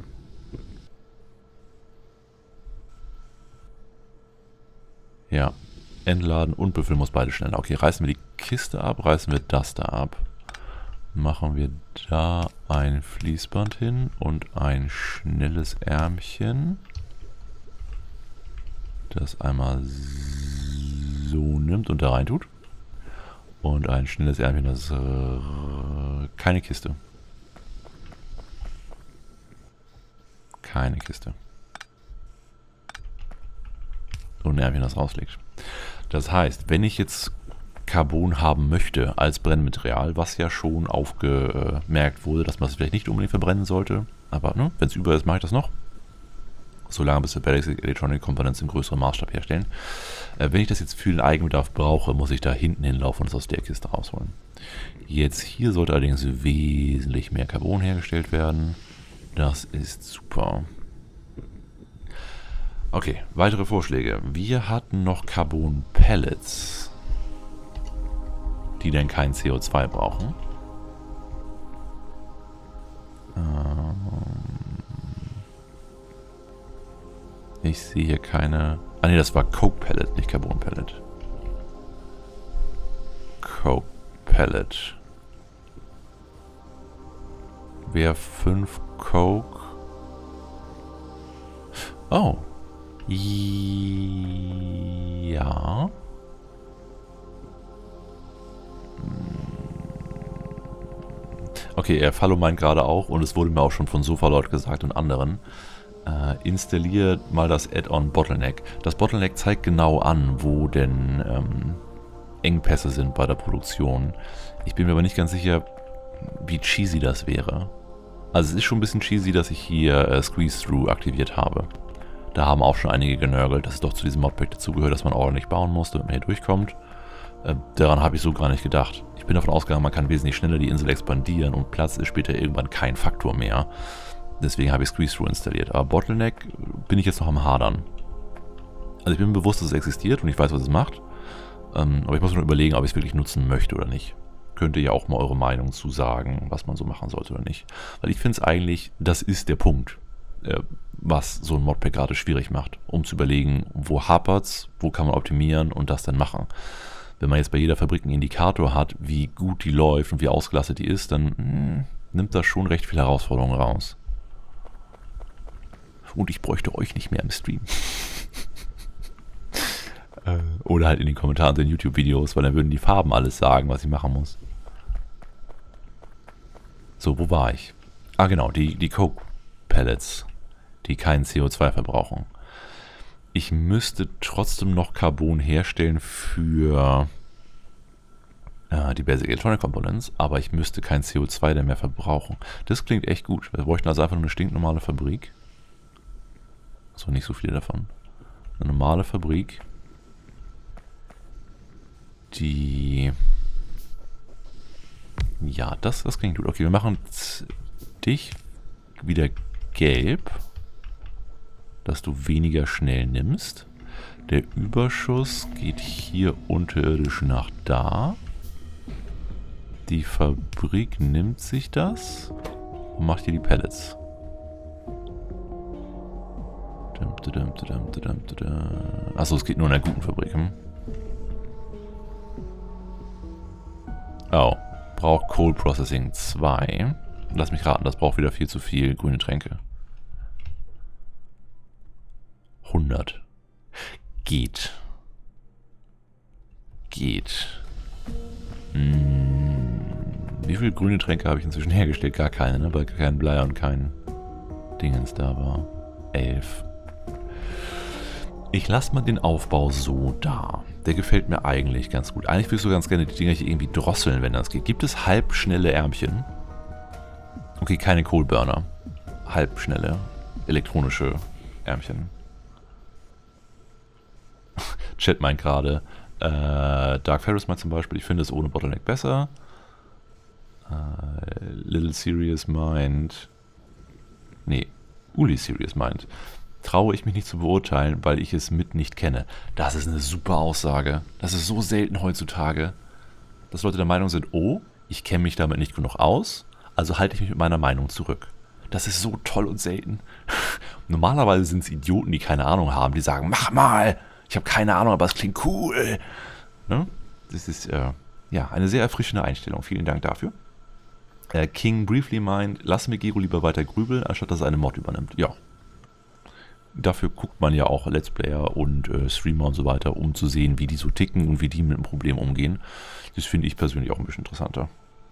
Ja, Entladen und Befüllen muss beide schneller. Okay, reißen wir die Kiste ab, reißen wir das da ab. Machen wir da ein Fließband hin und ein schnelles Ärmchen. Das einmal so nimmt und da rein tut. Und ein schnelles Ärmchen, das keine Kiste. Keine Kiste. Und ein Ärmchen, das rauslegt. Das heißt, wenn ich jetzt Carbon haben möchte als Brennmaterial, was ja schon aufgemerkt wurde, dass man es vielleicht nicht unbedingt verbrennen sollte, aber ne, wenn es über ist, mache ich das noch. Solange bis wir Basic Electronic Components im größeren Maßstab herstellen. Wenn ich das jetzt für den Eigenbedarf brauche, muss ich da hinten hinlaufen und es aus der Kiste rausholen. Jetzt hier sollte allerdings wesentlich mehr Carbon hergestellt werden. Das ist super. Okay, weitere Vorschläge. Wir hatten noch Carbon-Pellets, die dann kein CO2 brauchen. Ich sehe hier keine... Ah ne, das war Coke Pellet, nicht Carbon Pellet. Coke Pellet. Wer 5 Coke... Oh. Ja. Okay, Fallo meint gerade auch, und es wurde mir auch schon von Sofalord gesagt und anderen, installiert mal das Add-on Bottleneck. Das Bottleneck zeigt genau an, wo denn Engpässe sind bei der Produktion. Ich bin mir aber nicht ganz sicher, wie cheesy das wäre. Also es ist schon ein bisschen cheesy, dass ich hier Squeeze-Through aktiviert habe. Da haben auch schon einige genörgelt, dass es doch zu diesem Modpack dazugehört, dass man ordentlich bauen muss, damit man hier durchkommt. Daran habe ich so gar nicht gedacht. Ich bin davon ausgegangen, man kann wesentlich schneller die Insel expandieren und Platz ist später irgendwann kein Faktor mehr. Deswegen habe ich Squeeze-Through installiert. Aber Bottleneck bin ich jetzt noch am Hadern. Also ich bin mir bewusst, dass es existiert und ich weiß, was es macht. Aber ich muss nur überlegen, ob ich es wirklich nutzen möchte oder nicht. Könnt ihr ja auch mal eure Meinung zu sagen, was man so machen sollte oder nicht. Weil ich finde es eigentlich, das ist der Punkt, was so ein Modpack gerade schwierig macht. Um zu überlegen, wo hapert's, wo kann man optimieren und das dann machen. Wenn man jetzt bei jeder Fabrik einen Indikator hat, wie gut die läuft und wie ausgelastet die ist, dann nimmt das schon recht viele Herausforderungen raus. Und ich bräuchte euch nicht mehr im Stream. Oder halt in den Kommentaren den YouTube-Videos, weil dann würden die Farben alles sagen, was ich machen muss. So, wo war ich? Ah, genau, die Coke-Pellets, die kein CO2 verbrauchen. Ich müsste trotzdem noch Carbon herstellen für die Basic Electronic Components, aber ich müsste kein CO2 mehr verbrauchen. Das klingt echt gut. Wir bräuchten also einfach nur eine stinknormale Fabrik. So, nicht so viele davon. Eine normale Fabrik, die... Ja, das klingt gut. Okay, wir machen dich wieder gelb, dass du weniger schnell nimmst. Der Überschuss geht hier unterirdisch nach da. Die Fabrik nimmt sich das und macht hier die Pellets. Achso, es geht nur in einer guten Fabrik. Oh, braucht Cold Processing 2. Lass mich raten, das braucht wieder viel zu viel grüne Tränke. 100. Geht. Wie viele grüne Tränke habe ich inzwischen hergestellt? Gar keine, ne? Weil kein Blei und kein Dingens da war. 11. Ich lasse mal den Aufbau so da. Der gefällt mir eigentlich ganz gut. Eigentlich würde ich so ganz gerne die Dinger hier irgendwie drosseln, wenn das geht. Gibt es halbschnelle Ärmchen? Okay, keine Kohlburner. Halbschnelle elektronische Ärmchen. Chat meint gerade, Dark Ferris meint zum Beispiel, ich finde es ohne Bottleneck besser. Little Serious meint, nee, Uli Serious meint, traue ich mich nicht zu beurteilen, weil ich es mit nicht kenne. Das ist eine super Aussage. Das ist so selten heutzutage, dass Leute der Meinung sind, oh, ich kenne mich damit nicht genug aus, also halte ich mich mit meiner Meinung zurück. Das ist so toll und selten. Normalerweise sind es Idioten, die keine Ahnung haben, die sagen, mach mal, ich habe keine Ahnung, aber es klingt cool. Ne? Das ist ja eine sehr erfrischende Einstellung. Vielen Dank dafür. King Briefly meint, lass Megero lieber weiter grübeln, anstatt dass er eine Mod übernimmt. Ja. Dafür guckt man ja auch Let's Player und Streamer und so weiter, um zu sehen, wie die so ticken und wie die mit dem Problem umgehen. Das finde ich persönlich auch ein bisschen interessanter.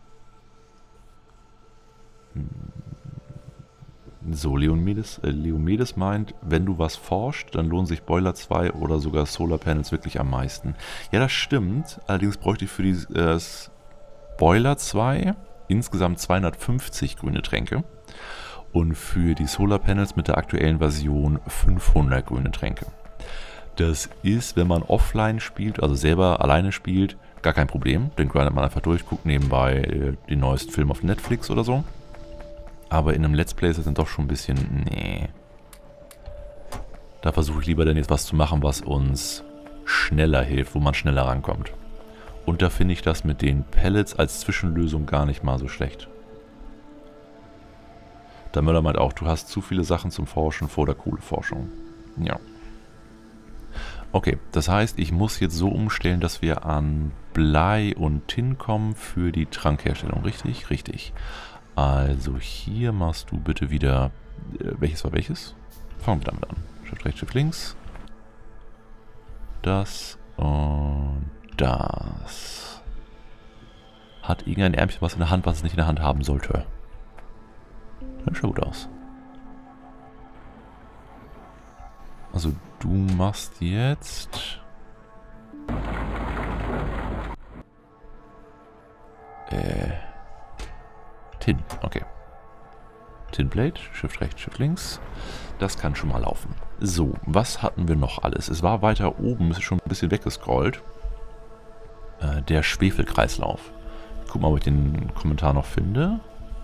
So, Leomedes meint, wenn du was forscht, dann lohnen sich Boiler 2 oder sogar Solar Panels wirklich am meisten. Ja, das stimmt. Allerdings bräuchte ich für die Boiler 2 insgesamt 250 grüne Tränke. Und für die Solar Panels mit der aktuellen Version 500 grüne Tränke. Das ist, wenn man offline spielt, also selber alleine spielt, gar kein Problem. Den grindet man einfach durch, guckt nebenbei den neuesten Film auf Netflix oder so. Aber in einem Let's Play ist es dann doch schon ein bisschen, nee. Da versuche ich lieber dann jetzt was zu machen, was uns schneller hilft, wo man schneller rankommt. Und da finde ich das mit den Pellets als Zwischenlösung gar nicht mal so schlecht. Der Müller meint auch, du hast zu viele Sachen zum Forschen vor der Kohleforschung. Ja. Okay, das heißt, ich muss jetzt so umstellen, dass wir an Blei und Tin kommen für die Trankherstellung, richtig? Richtig. Also hier machst du bitte wieder... welches war welches? Fangen wir damit an. Shift rechts, Shift links. Das und das. Hat irgendein Ärmchen was in der Hand, was es nicht in der Hand haben sollte. Das schaut gut aus. Also du machst jetzt... Tin, okay. Tinplate, Shift rechts, Shift links. Das kann schon mal laufen. So, was hatten wir noch alles? Es war weiter oben, ist schon ein bisschen weggescrollt. Der Schwefelkreislauf. Guck mal, ob ich den Kommentar noch finde.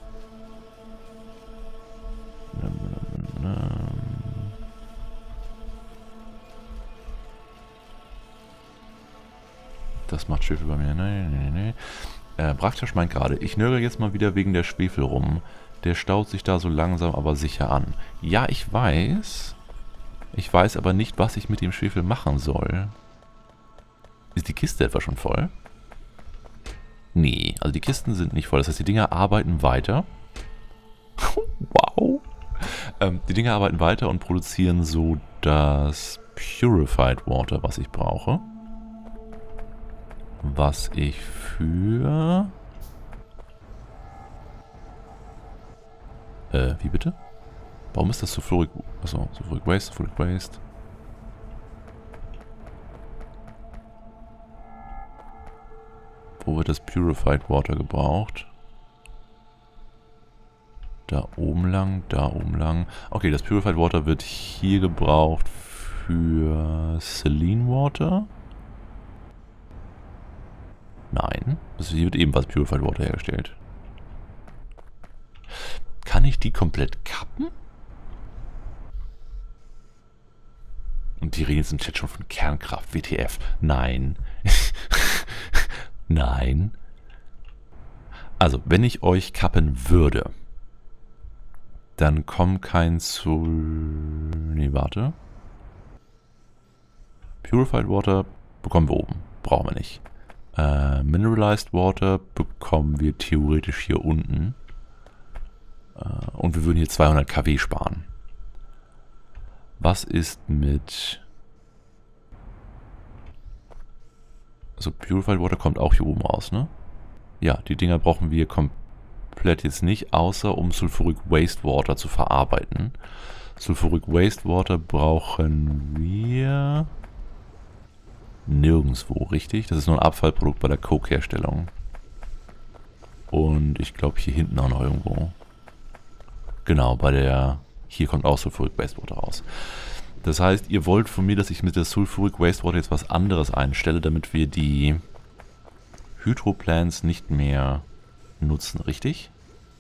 Das macht Schwefel bei mir. Nee. Braktasch meint gerade, ich nörgel jetzt mal wieder wegen der Schwefel rum. Der staut sich da so langsam aber sicher an. Ja, ich weiß. Ich weiß aber nicht, was ich mit dem Schwefel machen soll. Ist die Kiste etwa schon voll? Nee, also die Kisten sind nicht voll. Das heißt, die Dinger arbeiten weiter. Wow. Die Dinger arbeiten weiter und produzieren so das Purified Water, was ich brauche. Was ich für... wie bitte? Warum ist das Sulfuric... Achso, Sulfuric Waste, Sulfuric Waste. Wo wird das Purified Water gebraucht? Da oben lang, da oben lang. Okay, das Purified Water wird hier gebraucht für Saline Water. Nein, hier wird ebenfalls Purified Water hergestellt. Kann ich die komplett kappen? Und die reden jetzt im Chat schon von Kernkraft, WTF. Nein. Nein. Also, wenn ich euch kappen würde, dann kommt kein Nee, warte. Purified Water bekommen wir oben. Brauchen wir nicht. Mineralized Water bekommen wir theoretisch hier unten. Und wir würden hier 200 kW sparen. Was ist mit... Also Purified Water kommt auch hier oben raus, ne? Ja, die Dinger brauchen wir komplett jetzt nicht, außer um Sulfuric Waste Water zu verarbeiten. Sulfuric Waste Water brauchen wir... nirgendwo, richtig? Das ist nur ein Abfallprodukt bei der Coke-Herstellung. Und ich glaube hier hinten auch noch irgendwo. Genau, bei der... Hier kommt auch Sulfuric Waste Water raus. Das heißt, ihr wollt von mir, dass ich mit der Sulfuric Waste Water jetzt was anderes einstelle, damit wir die Hydroplants nicht mehr nutzen, richtig?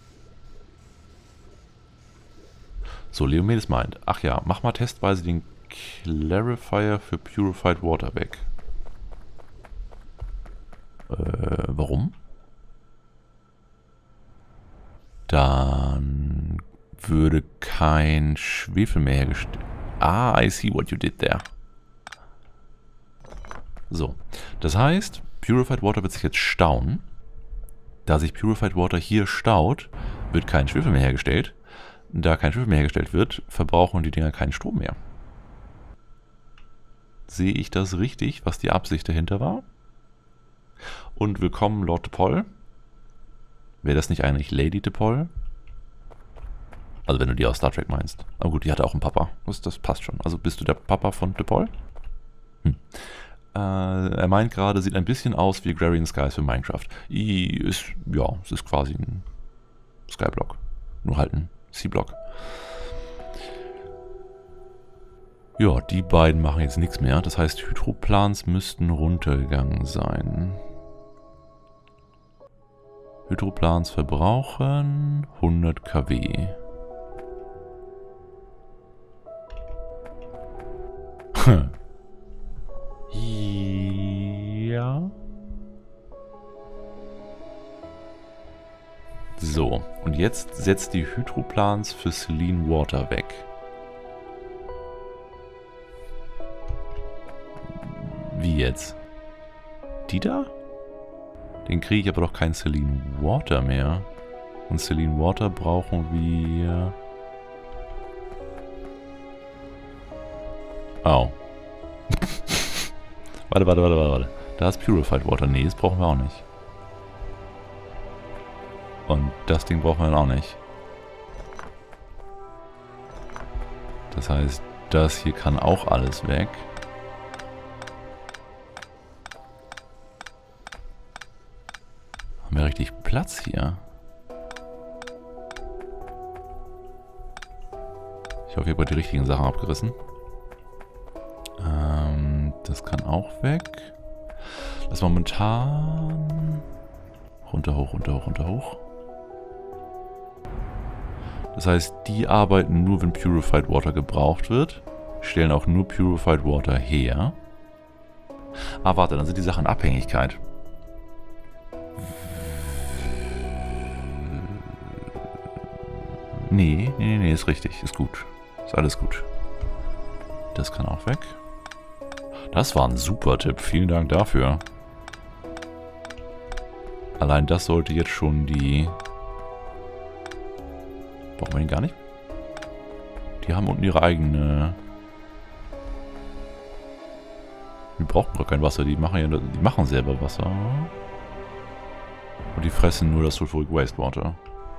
So, Leomedes meint, ach ja, mach mal testweise den Clarifier für Purified Water weg. Warum? Dann würde kein Schwefel mehr hergestellt. Ah, I see what you did there. So, das heißt, Purified Water wird sich jetzt stauen. Da sich Purified Water hier staut, wird kein Schwefel mehr hergestellt. Da kein Schwefel mehr hergestellt wird, verbrauchen die Dinger keinen Strom mehr. Sehe ich das richtig, was die Absicht dahinter war? Und willkommen, Lord DePaul. Wäre das nicht eigentlich Lady DePaul? Also wenn du die aus Star Trek meinst. Aber gut, die hatte auch einen Papa. Das passt schon. Also bist du der Papa von DePaul? Er meint gerade, sieht ein bisschen aus wie Agrarian Skies für Minecraft. Ja, es ist quasi ein Skyblock. Nur halt ein C-Block. Ja, die beiden machen jetzt nichts mehr. Das heißt, Hydroplans müssten runtergegangen sein. Hydroplans verbrauchen 100 kW. Ja. So, und jetzt setzt die Hydroplans für Saline Water weg. Wie jetzt? Die da? Den kriege ich aber doch kein Saline Water mehr. Und Saline Water brauchen wir... Oh. Warte. Da ist Purified Water. Nee, das brauchen wir auch nicht. Und das Ding brauchen wir dann auch nicht. Das heißt, das hier kann auch alles weg. Haben wir richtig Platz hier? Ich hoffe, ich habe die richtigen Sachen abgerissen. Das kann auch weg. Das momentan... Runter, hoch. Das heißt, die arbeiten nur, wenn Purified Water gebraucht wird. Stellen auch nur Purified Water her. Ah, warte, dann sind die Sachen in Abhängigkeit. Nee, ist richtig. Ist gut. Ist alles gut. Das kann auch weg. Das war ein super Tipp. Vielen Dank dafür. Allein das sollte jetzt schon die... Brauchen wir den gar nicht? Die haben unten ihre eigene... Die brauchen gar kein Wasser, die machen selber Wasser. Und die fressen nur das Sulfuric Wastewater.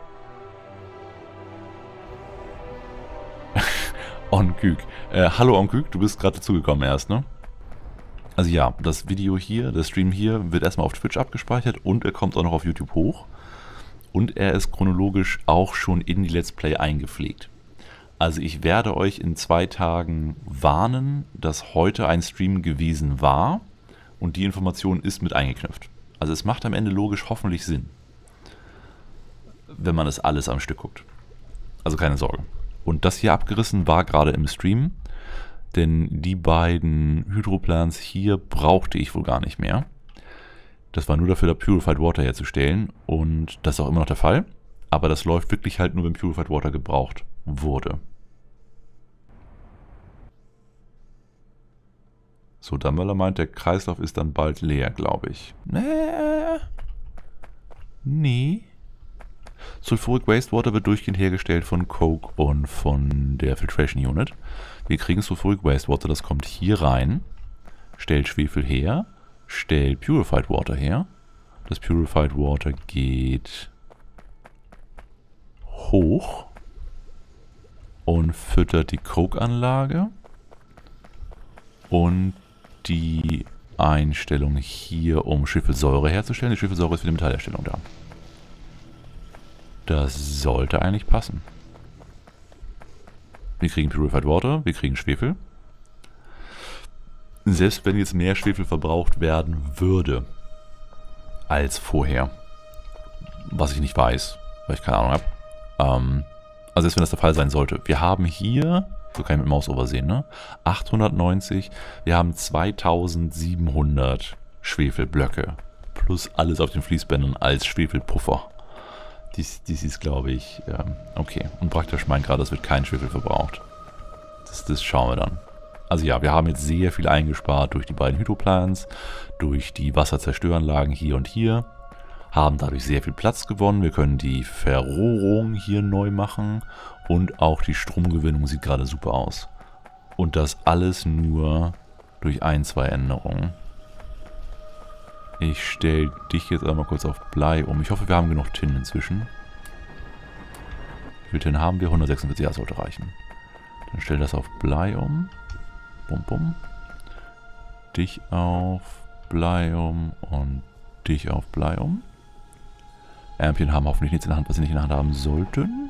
Onkük. Hallo Onkük, du bist gerade dazugekommen erst, ne? Also ja, das Video hier, der Stream hier, wird erstmal auf Twitch abgespeichert und er kommt auch noch auf YouTube hoch. Und er ist chronologisch auch schon in die Let's Play eingepflegt. Also ich werde euch in 2 Tagen warnen, dass heute ein Stream gewesen war und die Information ist mit eingeknüpft. Also es macht am Ende logisch hoffentlich Sinn, wenn man es alles am Stück guckt. Also keine Sorge. Und das hier abgerissen war gerade im Stream, denn die beiden Hydroplants hier brauchte ich wohl gar nicht mehr. Das war nur dafür, da Purified Water herzustellen und das ist auch immer noch der Fall. Aber das läuft wirklich halt nur, wenn Purified Water gebraucht wurde. So, Dammöller meint, der Kreislauf ist dann bald leer, glaube ich. Nee. Sulfuric Wastewater wird durchgehend hergestellt von Coke und von der Filtration Unit. Wir kriegen Sulfuric Wastewater, das kommt hier rein, stellt Schwefel her, stellt Purified Water her. Das Purified Water geht hoch und füttert die Coke-Anlage und die Einstellung hier, um Schwefelsäure herzustellen. Die Schwefelsäure ist für die Metallherstellung da. Das sollte eigentlich passen. Wir kriegen Purified Water, wir kriegen Schwefel. Selbst wenn jetzt mehr Schwefel verbraucht werden würde als vorher, was ich nicht weiß, weil ich keine Ahnung habe, also selbst wenn das der Fall sein sollte. Wir haben hier, so kann ich mit Maus übersehen, ne? 890, wir haben 2700 Schwefelblöcke plus alles auf den Fließbändern als Schwefelpuffer. Dies ist, glaube ich, okay. Und praktisch meint gerade, es wird kein Schwefel verbraucht. Das schauen wir dann. Also ja, wir haben jetzt sehr viel eingespart durch die beiden Hydroplants, durch die Wasserzerstöranlagen hier und hier. Haben dadurch sehr viel Platz gewonnen. Wir können die Verrohrung hier neu machen. Und auch die Stromgewinnung sieht gerade super aus. Und das alles nur durch 1, 2 Änderungen. Ich stelle dich jetzt einmal kurz auf Blei um. Ich hoffe, wir haben genug Tin inzwischen. Wie viel Tin haben wir? 146, ja, sollte reichen. Dann stell das auf Blei um. Bum, bum. Dich auf Blei um und dich auf Blei um. Ärmchen haben hoffentlich nichts in der Hand, was sie nicht in der Hand haben sollten.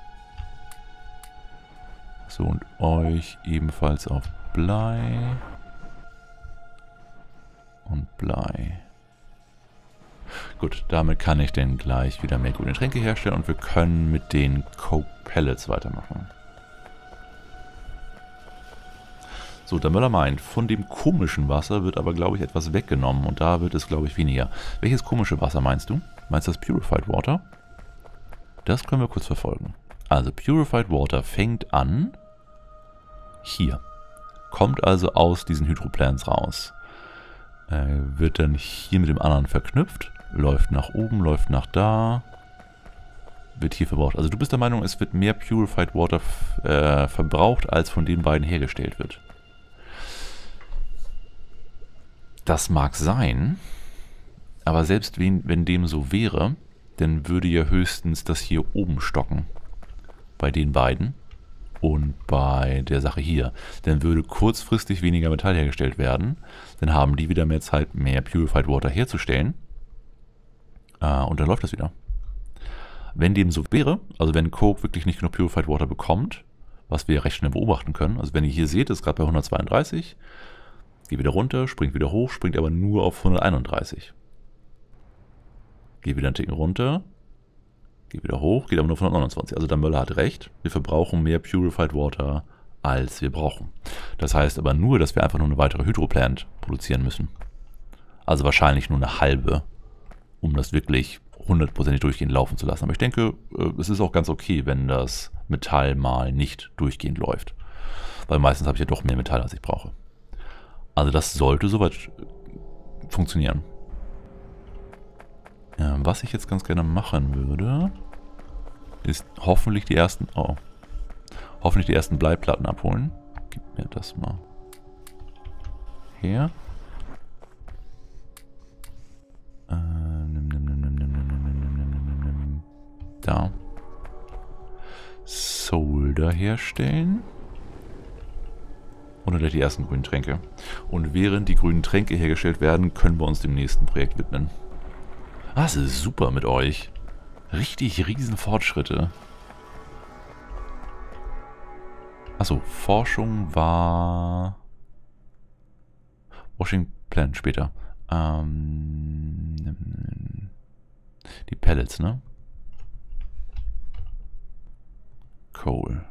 So, und euch ebenfalls auf Blei. Und Blei. Gut, damit kann ich dann gleich wieder mehr grüne Tränke herstellen und wir können mit den Coke Pellets weitermachen. So, der Möller meint, von dem komischen Wasser wird aber, glaube ich, etwas weggenommen und da wird es, glaube ich, weniger. Welches komische Wasser meinst du? Meinst du das Purified Water? Das können wir kurz verfolgen. Also, Purified Water fängt an hier. Kommt also aus diesen Hydroplants raus. Wird dann hier mit dem anderen verknüpft. Läuft nach oben, läuft nach da. Wird hier verbraucht. Also du bist der Meinung, es wird mehr Purified Water verbraucht, als von den beiden hergestellt wird. Das mag sein, aber selbst wenn dem so wäre, dann würde ja höchstens das hier oben stocken. Bei den beiden. Und bei der Sache hier. Dann würde kurzfristig weniger Metall hergestellt werden. Dann haben die wieder mehr Zeit, mehr Purified Water herzustellen. Und dann läuft das wieder. Wenn dem so wäre, also wenn Coke wirklich nicht genug Purified Water bekommt, was wir recht schnell beobachten können, also wenn ihr hier seht, ist gerade bei 132, geht wieder runter, springt wieder hoch, springt aber nur auf 131. Geht wieder einen Ticken runter, geht wieder hoch, geht aber nur auf 129. Also der Möller hat recht, wir verbrauchen mehr Purified Water, als wir brauchen. Das heißt aber nur, dass wir einfach nur eine weitere Hydroplant produzieren müssen. Also wahrscheinlich nur eine halbe, um das wirklich 100% durchgehend laufen zu lassen. Aber ich denke, es ist auch ganz okay, wenn das Metall mal nicht durchgehend läuft. Weil meistens habe ich ja doch mehr Metall, als ich brauche. Also das sollte soweit funktionieren. Was ich jetzt ganz gerne machen würde, ist hoffentlich die ersten Bleiplatten abholen. Gib mir das mal her. Boulder herstellen. Und dann gleich die ersten grünen Tränke. Und während die grünen Tränke hergestellt werden, können wir uns dem nächsten Projekt widmen. Ah, das ist super mit euch. Richtig riesen Fortschritte. Achso, Forschung war... Washing Plant später. Die Pellets, ne? Coal.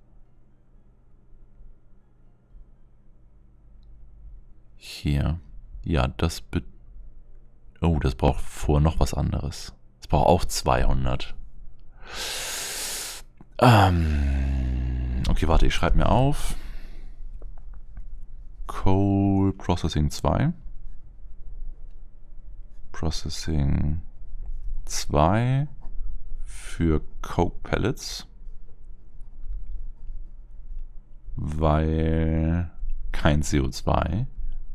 Hier. Ja, das... Oh, das braucht vorher noch was anderes. Das braucht auch 200. Okay, warte, ich schreibe mir auf. Coal Processing 2. Processing 2 für Coke Pellets. Weil kein CO2.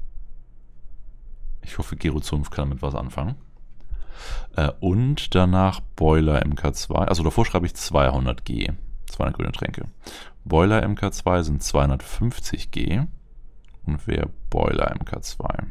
Ich hoffe, Gerozunf kann damit was anfangen. Und danach Boiler MK2. Also davor schreibe ich 200 G. 200 grüne Tränke. Boiler MK2 sind 250 G. Und wäre Boiler MK2.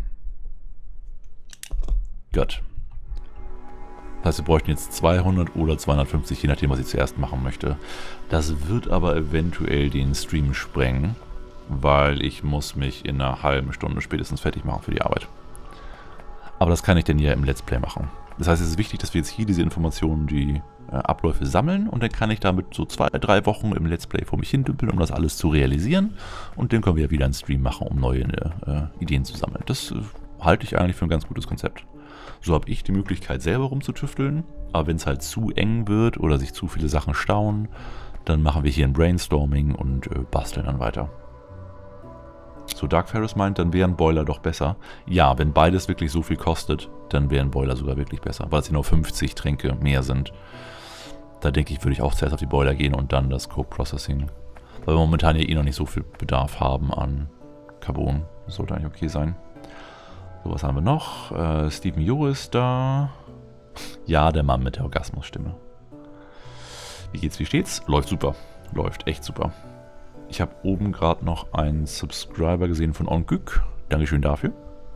Gut. Das heißt, wir bräuchten jetzt 200 oder 250, je nachdem, was ich zuerst machen möchte. Das wird aber eventuell den Stream sprengen, weil ich muss mich in einer halben Stunde spätestens fertig machen für die Arbeit. Aber das kann ich denn ja im Let's Play machen. Das heißt, es ist wichtig, dass wir jetzt hier diese Informationen, die Abläufe sammeln und dann kann ich damit so 2-3 Wochen im Let's Play vor mich hindümpeln, um das alles zu realisieren und dann können wir ja wieder einen Stream machen, um neue Ideen zu sammeln. Das halte ich eigentlich für ein ganz gutes Konzept. So habe ich die Möglichkeit, selber rumzutüfteln, aber wenn es halt zu eng wird oder sich zu viele Sachen stauen, dann machen wir hier ein Brainstorming und basteln dann weiter. So, Dark Ferris meint, dann wären Boiler doch besser. Ja, wenn beides wirklich so viel kostet, dann wären Boiler sogar wirklich besser, weil es hier nur 50 Tränke mehr sind. Da denke ich, würde ich auch zuerst auf die Boiler gehen und dann das Coke Processing. Weil wir momentan ja eh noch nicht so viel Bedarf haben an Carbon. Das sollte eigentlich okay sein. So, was haben wir noch? Steven Jo ist da. Ja, der Mann mit der Orgasmusstimme. Wie geht's, wie steht's? Läuft super. Läuft echt super. Ich habe oben gerade noch einen Subscriber gesehen von Onkük. Dankeschön dafür.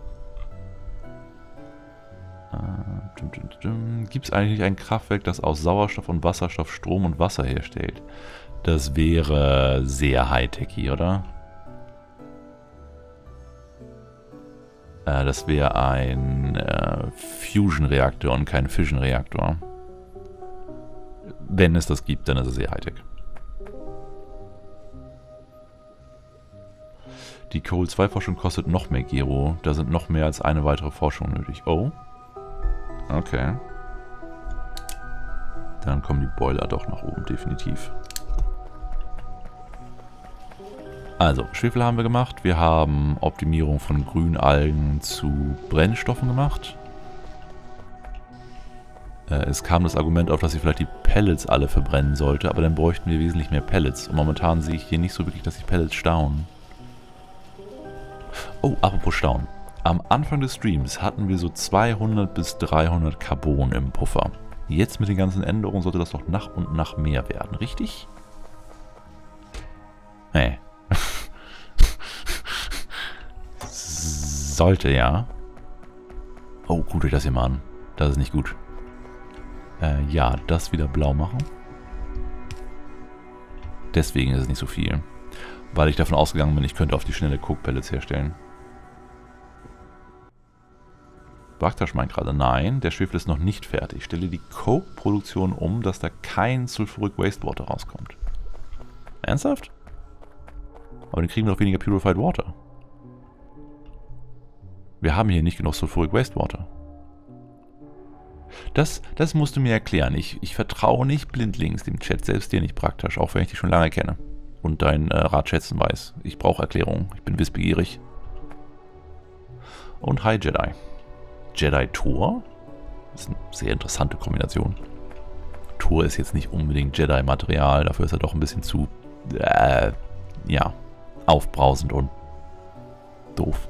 Gibt es eigentlich ein Kraftwerk, das aus Sauerstoff und Wasserstoff Strom und Wasser herstellt? Das wäre sehr high-techy, oder? Das wäre ein Fusion-Reaktor und kein Fission-Reaktor. Wenn es das gibt, dann ist es sehr high-tech. Die Coal 2 Forschung kostet noch mehr Gero. Da sind noch mehr als eine weitere Forschung nötig. Oh. Okay. Dann kommen die Boiler doch nach oben, definitiv. Also, Schwefel haben wir gemacht. Wir haben Optimierung von Grünalgen zu Brennstoffen gemacht. Es kam das Argument auf, dass ich vielleicht die Pellets alle verbrennen sollte, aber dann bräuchten wir wesentlich mehr Pellets. Und momentan sehe ich hier nicht so wirklich, dass die Pellets stauen. Oh, apropos Stauen. Am Anfang des Streams hatten wir so 200 bis 300 Carbon im Puffer. Jetzt mit den ganzen Änderungen sollte das doch nach und nach mehr werden, richtig? Nee. Sollte, ja. Oh, guckt euch das hier mal an. Das ist nicht gut. Ja, das wieder blau machen. Deswegen ist es nicht so viel. Weil ich davon ausgegangen bin, ich könnte auf die schnelle Coke Pellets herstellen. Baktasch meint gerade, nein, der Schwefel ist noch nicht fertig. Ich stelle die Coke-Produktion um, dass da kein Sulfuric Wastewater rauskommt. Ernsthaft? Aber dann kriegen wir doch weniger Purified Water. Wir haben hier nicht genug Sulfuric Wastewater. Das musst du mir erklären. Ich vertraue nicht blindlings dem Chat, selbst dir nicht praktisch, auch wenn ich dich schon lange kenne und dein Rat schätzen weiß. Ich brauche Erklärungen. Ich bin wissbegierig. Und hi Jedi. Jedi Tor? Das ist eine sehr interessante Kombination. Tor ist jetzt nicht unbedingt Jedi-Material, dafür ist er doch ein bisschen zu, ja, aufbrausend und doof.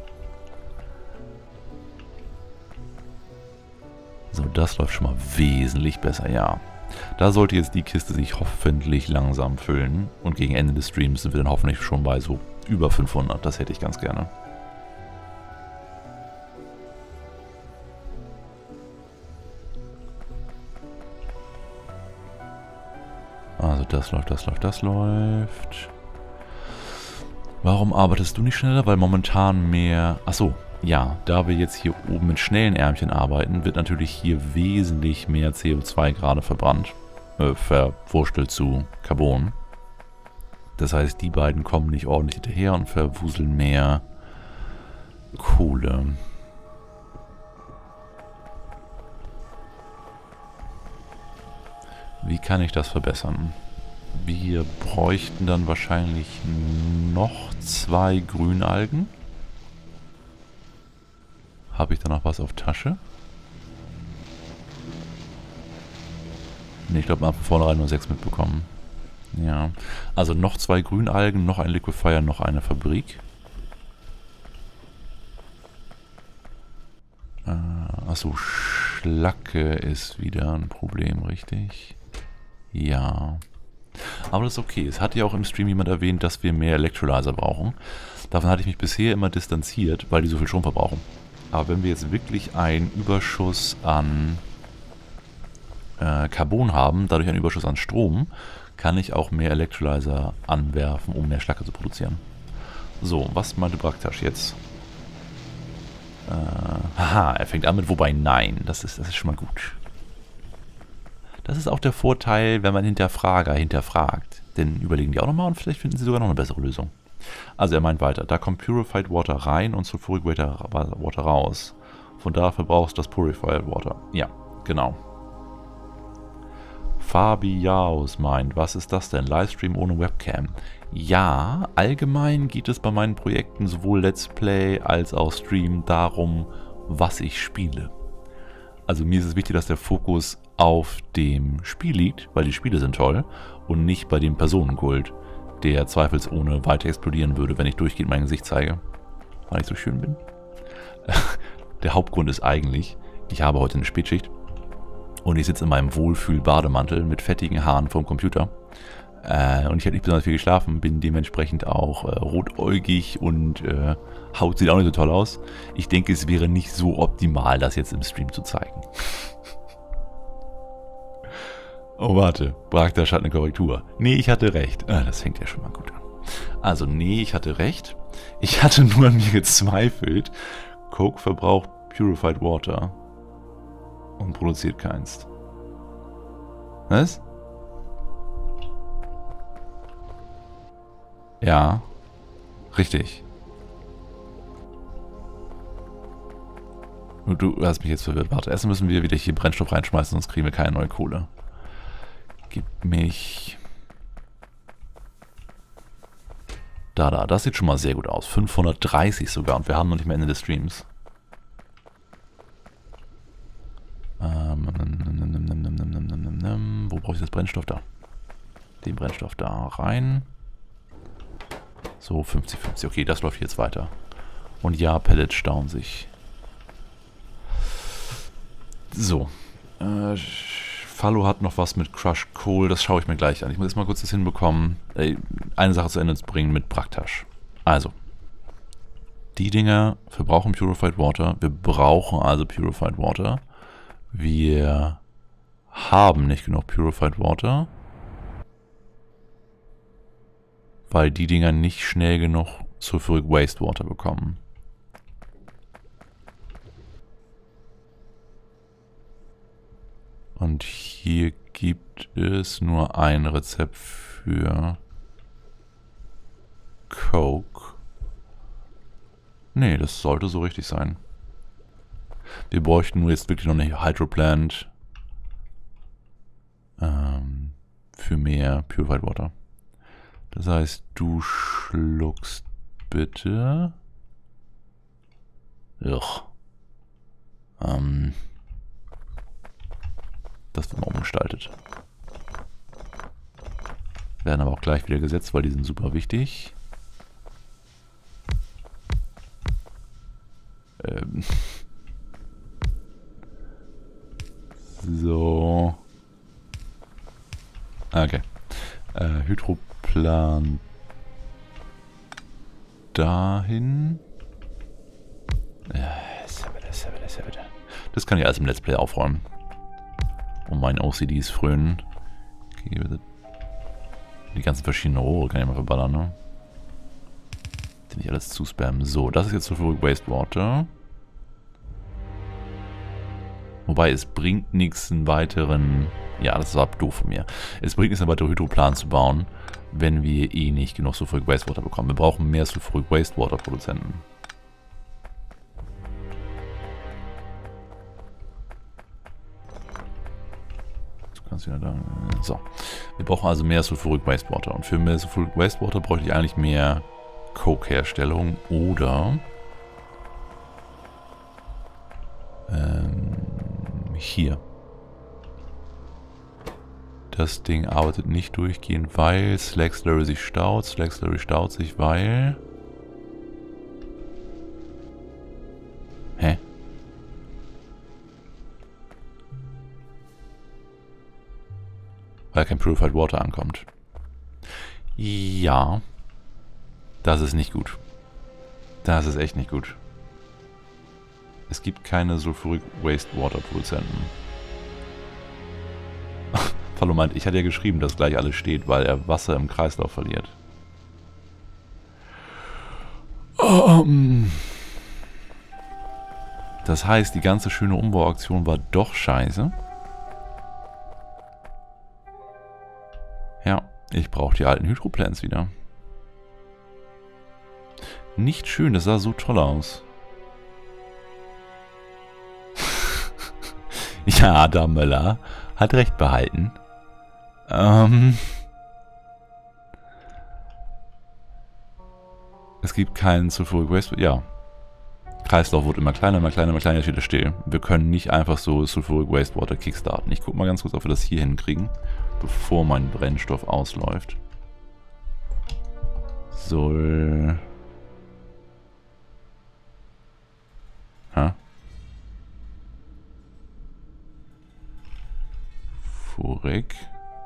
So, das läuft schon mal wesentlich besser, ja. Da sollte jetzt die Kiste sich hoffentlich langsam füllen. Und gegen Ende des Streams sind wir dann hoffentlich schon bei so über 500. Das hätte ich ganz gerne. Also das läuft, das läuft, das läuft. Warum arbeitest du nicht schneller? Weil momentan mehr... Achso, ja, da wir jetzt hier oben mit schnellen Ärmchen arbeiten, wird natürlich hier wesentlich mehr CO2 gerade verbrannt. Verwurstelt zu Carbon. Das heißt, die beiden kommen nicht ordentlich hinterher und verwuseln mehr Kohle. Wie kann ich das verbessern? Wir bräuchten dann wahrscheinlich noch 2 Grünalgen. Habe ich da noch was auf Tasche? Ne, ich glaube, man hat von vornherein nur 6 mitbekommen. Ja, also noch 2 Grünalgen, noch ein Liquefier, noch eine Fabrik. Achso, Schlacke ist wieder ein Problem, richtig? Ja. Aber das ist okay. Es hat ja auch im Stream jemand erwähnt, dass wir mehr Electrolyzer brauchen. Davon hatte ich mich bisher immer distanziert, weil die so viel Strom verbrauchen. Aber wenn wir jetzt wirklich einen Überschuss an Carbon haben, dadurch einen Überschuss an Strom, kann ich auch mehr Electrolyzer anwerfen, um mehr Schlacke zu produzieren. So, was meinte Braktasch jetzt? Haha, er fängt an mit wobei nein. Das ist schon mal gut. Das ist auch der Vorteil, wenn man Hinterfrager hinterfragt. Denn überlegen die auch nochmal und vielleicht finden sie sogar noch eine bessere Lösung. Also er meint weiter, da kommt Purified Water rein und Sulfuric Water raus. Von da verbrauchst du das Purified Water. Ja, genau. Fabiaus meint, was ist das denn? Livestream ohne Webcam. Ja, allgemein geht es bei meinen Projekten sowohl Let's Play als auch Stream darum, was ich spiele. Also mir ist es wichtig, dass der Fokus auf dem Spiel liegt, weil die Spiele sind toll und nicht bei dem Personenkult, der zweifelsohne weiter explodieren würde, wenn ich durchgehend mein Gesicht zeige, weil ich so schön bin. Der Hauptgrund ist eigentlich, ich habe heute eine Spätschicht und ich sitze in meinem Wohlfühl-Bademantel mit fettigen Haaren vorm Computer. Und ich habe nicht besonders viel geschlafen, bin dementsprechend auch rotäugig und Haut sieht auch nicht so toll aus. Ich denke, es wäre nicht so optimal, das jetzt im Stream zu zeigen. Oh, warte. Braktasch hat eine Korrektur. Nee, ich hatte recht. Das fängt ja schon mal gut an. Also, nee, ich hatte recht. Ich hatte nur an mir gezweifelt. Coke verbraucht Purified Water und produziert keins. Was? Ja, richtig. Du hast mich jetzt verwirrt. Warte, erst müssen wir wieder hier Brennstoff reinschmeißen, sonst kriegen wir keine neue Kohle. Gib mich... Da, das sieht schon mal sehr gut aus. 530 sogar und wir haben noch nicht mehr Ende des Streams. Wo brauche ich das Brennstoff da? Den Brennstoff da rein. So, 50-50. Okay, das läuft jetzt weiter. Und ja, Pellets stauen sich. So. Fallo hat noch was mit Crushed Coal. Das schaue ich mir gleich an. Ich muss jetzt mal kurz das hinbekommen, eine Sache zu Ende zu bringen mit Braktasch. Also. Die Dinger verbrauchen Purified Water. Wir brauchen also Purified Water. Wir haben nicht genug Purified Water. Weil die Dinger nicht schnell genug Sulfuric Wastewater bekommen. Und hier gibt es nur ein Rezept für Coke. Nee, das sollte so richtig sein. Wir bräuchten nur jetzt wirklich noch eine Hydroplant für mehr Purified Water. Das heißt, du schluckst bitte... Das wird mal umgestaltet. Werden aber auch gleich wieder gesetzt, weil die sind super wichtig. So. Okay. Hydroplan dahin. Das kann ich alles im Let's Play aufräumen. Um meinen OCDs frönen. Okay, die ganzen verschiedenen Rohre kann ich mal verballern, ne? Die nicht alles zuspammen. So, das ist jetzt Sulfuric Wastewater. Wobei, es bringt nichts, einen weiteren... Ja, das war doof von mir. Es bringt nichts, einen weiteren Hydroplan zu bauen, wenn wir eh nicht genug Sulfuric Wastewater bekommen. Wir brauchen mehr Sulfuric Wastewater Produzenten. So. Wir brauchen also mehr Sulfuric Wastewater. Und für mehr Sulfuric Wastewater bräuchte ich eigentlich mehr Coke-Herstellung oder hier. Das Ding arbeitet nicht durchgehend, weil Slag Slurry sich staut. Slag Slurry staut sich, weil... Hä? Weil kein Purified Water ankommt. Ja. Das ist nicht gut. Das ist echt nicht gut. Es gibt keine Sulfuric Wastewater Produzenten. Fallo meint, ich hatte ja geschrieben, dass gleich alles steht, weil er Wasser im Kreislauf verliert. Das heißt, die ganze schöne Umbauaktion war doch scheiße. Ja, ich brauche die alten Hydroplants wieder. Nicht schön, das sah so toll aus. Ja, Adam Möller hat recht behalten. Es gibt keinen Sulfuric Waste. Ja. Kreislauf wird immer kleiner, immer kleiner, immer kleiner, steht er still. Wir können nicht einfach so Sulfuric Wastewater kickstarten. Ich gucke mal ganz kurz, ob wir das hier hinkriegen, bevor mein Brennstoff ausläuft. Soll... Furik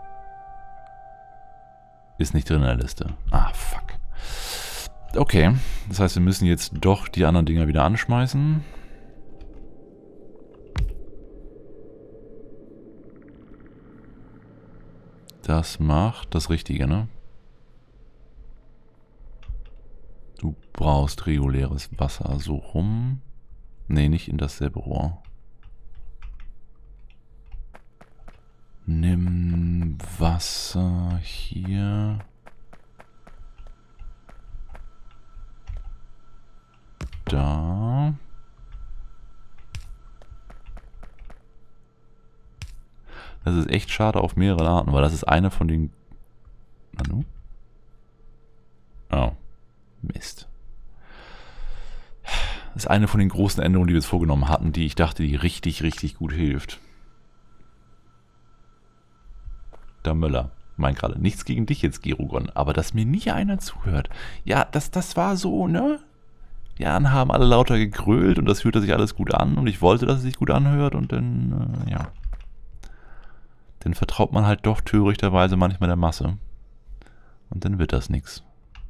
ist nicht drin in der Liste. Ah, fuck. Okay, das heißt, wir müssen jetzt doch die anderen Dinger wieder anschmeißen. Das macht das Richtige, ne? Du brauchst reguläres Wasser so rum. Ne, nicht in dasselbe Rohr. Nimm Wasser hier. Da. Das ist echt schade auf mehreren Arten, weil das ist eine von den... Nanu? Oh. Mist. Das ist eine von den großen Änderungen, die wir jetzt vorgenommen hatten, die ich dachte, die richtig, richtig gut hilft. Der Möller meint gerade, nichts gegen dich jetzt, Gerogon, aber dass mir nie einer zuhört. Ja, das war so, ne? Die anderen haben alle lauter gegrölt und das hörte sich alles gut an und ich wollte, dass es sich gut anhört und dann, ja. Dann vertraut man halt doch törichterweise manchmal der Masse. Und dann wird das nichts.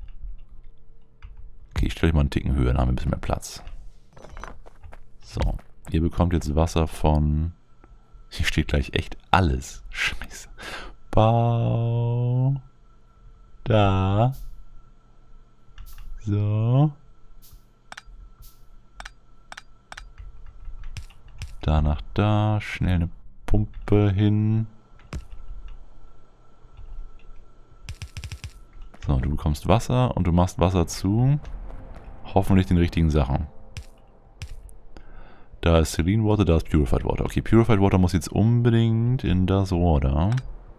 Okay, ich stelle mal einen Ticken höher, dann haben wir ein bisschen mehr Platz. So, ihr bekommt jetzt Wasser von... Hier steht gleich echt alles. Scheiße. Bau. Da. So. Da nach da. Schnell eine Pumpe hin. So, du bekommst Wasser und du machst Wasser zu hoffentlich den richtigen Sachen. Da ist Saline Water, da ist Purified Water. Okay, Purified Water muss jetzt unbedingt in das Rohr da.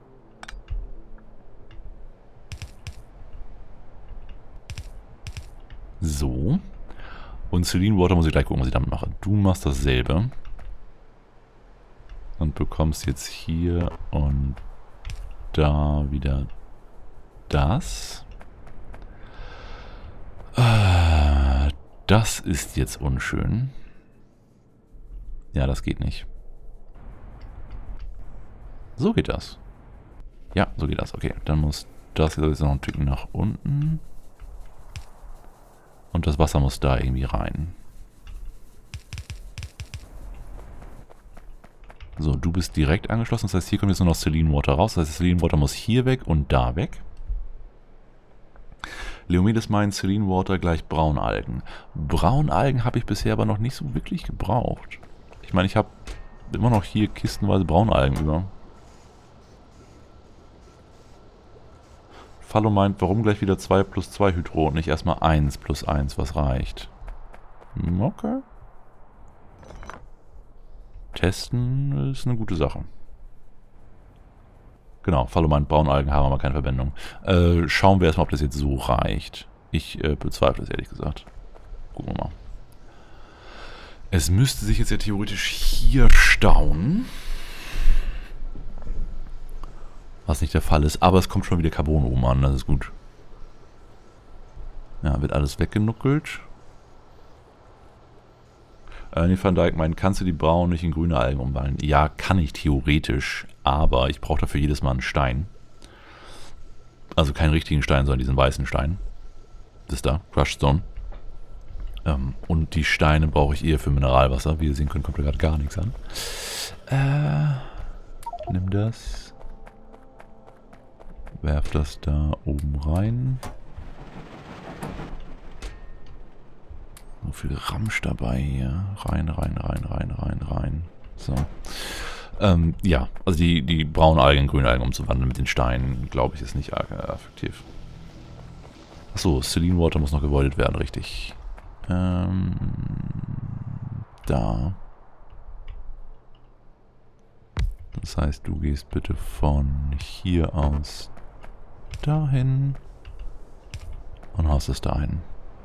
So. Und Saline Water muss ich gleich gucken, was ich damit mache. Du machst dasselbe. Und bekommst jetzt hier und da wieder das. Das ist jetzt unschön. Ja, das geht nicht. So geht das. Ja, so geht das. Okay, dann muss das jetzt noch ein Stück nach unten. Und das Wasser muss da irgendwie rein. So, du bist direkt angeschlossen. Das heißt, hier kommt jetzt nur noch Saline Water raus. Das heißt, Saline Water muss hier weg und da weg. Leomedes meint, Saline Water gleich Braunalgen. Braunalgen habe ich bisher aber noch nicht so wirklich gebraucht. Ich meine, ich habe immer noch hier kistenweise Braunalgen über. Fallo meint, warum gleich wieder 2 plus 2 Hydro und nicht erstmal 1 plus 1, was reicht. Okay. Testen ist eine gute Sache. Genau, Fallo meint, Braunalgen haben aber keine Verbindung. Schauen wir erstmal, ob das jetzt so reicht. Ich bezweifle es ehrlich gesagt. Gucken wir mal. Es müsste sich jetzt ja theoretisch hier stauen. Was nicht der Fall ist, aber es kommt schon wieder Carbon oben an, das ist gut. Ja, wird alles weggenuckelt. Van Dijk meint, kannst du die braunen nicht in grüne Algen umwandeln? Ja, kann ich theoretisch, aber ich brauche dafür jedes Mal einen Stein. Also keinen richtigen Stein, sondern diesen weißen Stein. Das ist da, Crushed Stone. Und die Steine brauche ich eher für Mineralwasser. Wie ihr sehen könnt, kommt da gerade gar nichts an. Nimm das. Werf das da oben rein. So viel Ramsch dabei hier. Rein, rein, rein, rein, rein, rein. So. Ja, also die braunen Algen in grüne Algen umzuwandeln mit den Steinen, glaube ich, ist nicht effektiv. Achso, Saline Water muss noch gevoidet werden, richtig. Da. Das heißt, du gehst bitte von hier aus dahin und haust es dahin.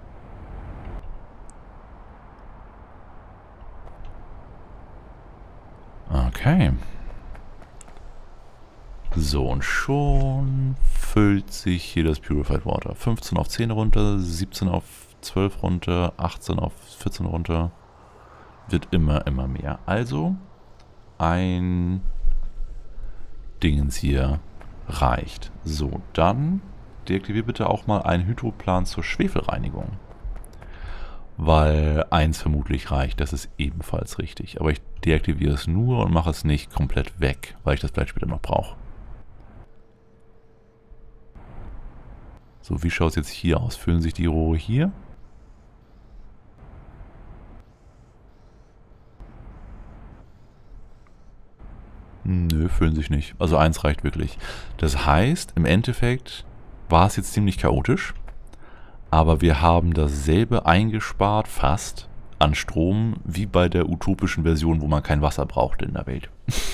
Okay. So, und schon füllt sich hier das Purified Water. 15 auf 10 runter, 17 auf 12 runter, 18 auf 14 runter. Wird immer mehr. Also, ein Dingens hier reicht. So, dann deaktiviere bitte auch mal einen Hydroplan zur Schwefelreinigung. Weil 1 vermutlich reicht, das ist ebenfalls richtig. Aber ich deaktiviere es nur und mache es nicht komplett weg, weil ich das vielleicht später noch brauche. So, wie schaut es jetzt hier aus? Füllen sich die Rohre hier? Nö, füllen sich nicht. Also 1 reicht wirklich. Das heißt, im Endeffekt war es jetzt ziemlich chaotisch. Aber wir haben dasselbe eingespart, fast, an Strom, wie bei der utopischen Version, wo man kein Wasser brauchte in der Welt.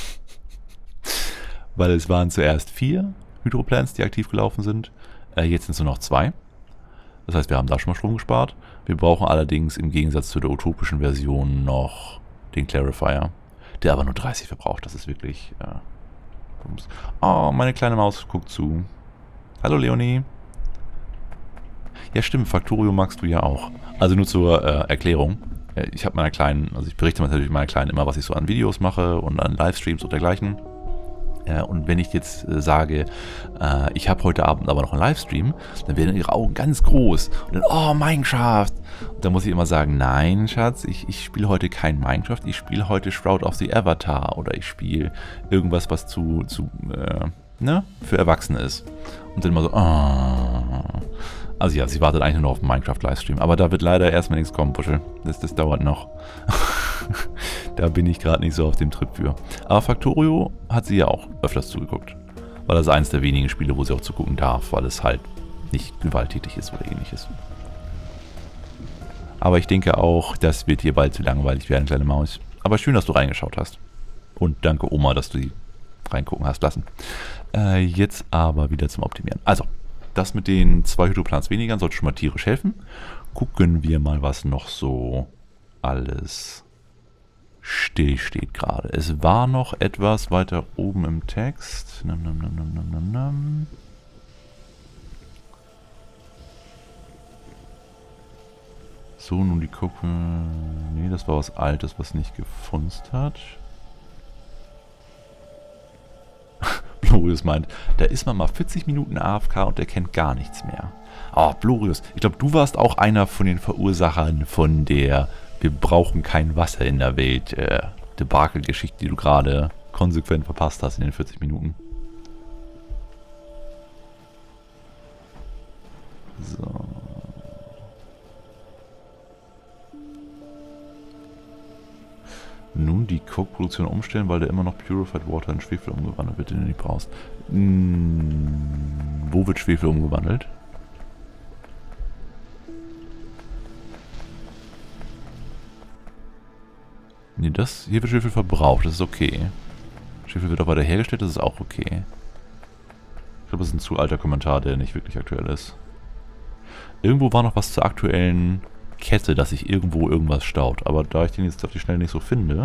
Weil es waren zuerst 4 Hydroplants, die aktiv gelaufen sind. Jetzt sind es nur noch 2. Das heißt, wir haben da schon mal Strom gespart. Wir brauchen allerdings im Gegensatz zu der utopischen Version noch den Clarifier, der aber nur 30 verbraucht. Das ist wirklich... Oh, meine kleine Maus guckt zu. Hallo Leonie. Ja stimmt, Factorio magst du ja auch. Also nur zur Erklärung. Ich habe meiner Kleinen, also ich berichte natürlich meiner Kleinen immer, was ich so an Videos mache und an Livestreams und dergleichen. Und wenn ich jetzt sage, ich habe heute Abend aber noch einen Livestream, dann werden ihre Augen ganz groß. Und dann, oh, Minecraft. Und dann muss ich immer sagen, nein, Schatz, ich spiele heute kein Minecraft, ich spiele heute Shroud of the Avatar. Oder ich spiele irgendwas, was für Erwachsene ist. Und dann immer so, oh. Also ja, sie wartet eigentlich nur noch auf den Minecraft-Livestream. Aber da wird leider erstmal nichts kommen, Puschel. Das dauert noch. Da bin ich gerade nicht so auf dem Trip für. Aber Factorio hat sie ja auch öfters zugeguckt. Weil das eines der wenigen Spiele, wo sie auch zugucken darf, weil es halt nicht gewalttätig ist oder ähnliches. Aber ich denke auch, das wird dir bald zu langweilig werden, kleine Maus. Aber schön, dass du reingeschaut hast. Und danke Oma, dass du sie reingucken hast lassen. Jetzt aber wieder zum Optimieren. Also, das mit den 2 Hydroplans weniger sollte schon mal tierisch helfen. Gucken wir mal, was noch so alles still steht gerade. Es war noch etwas weiter oben im Text. So, nun die Kuppe. Nee, das war was Altes, was nicht gefunzt hat. Blorius meint, da ist man mal 40 Minuten AFK und der kennt gar nichts mehr. Oh, Blorius, ich glaube, du warst auch einer von den Verursachern von der "Wir brauchen kein Wasser in der Welt" Debakel-Geschichte, die du gerade konsequent verpasst hast in den 40 Minuten. So. Nun die Coke-Produktion umstellen, weil da immer noch Purified Water in Schwefel umgewandelt wird, den du nicht brauchst. Wo wird Schwefel umgewandelt? Nee, das hier wird Schwefel verbraucht, das ist okay. Schwefel wird auch weiter hergestellt, das ist auch okay. Ich glaube, das ist ein zu alter Kommentar, der nicht wirklich aktuell ist. Irgendwo war noch was zur aktuellen Kette, dass sich irgendwo irgendwas staut. Aber da ich den jetzt auf die Schnelle nicht so finde...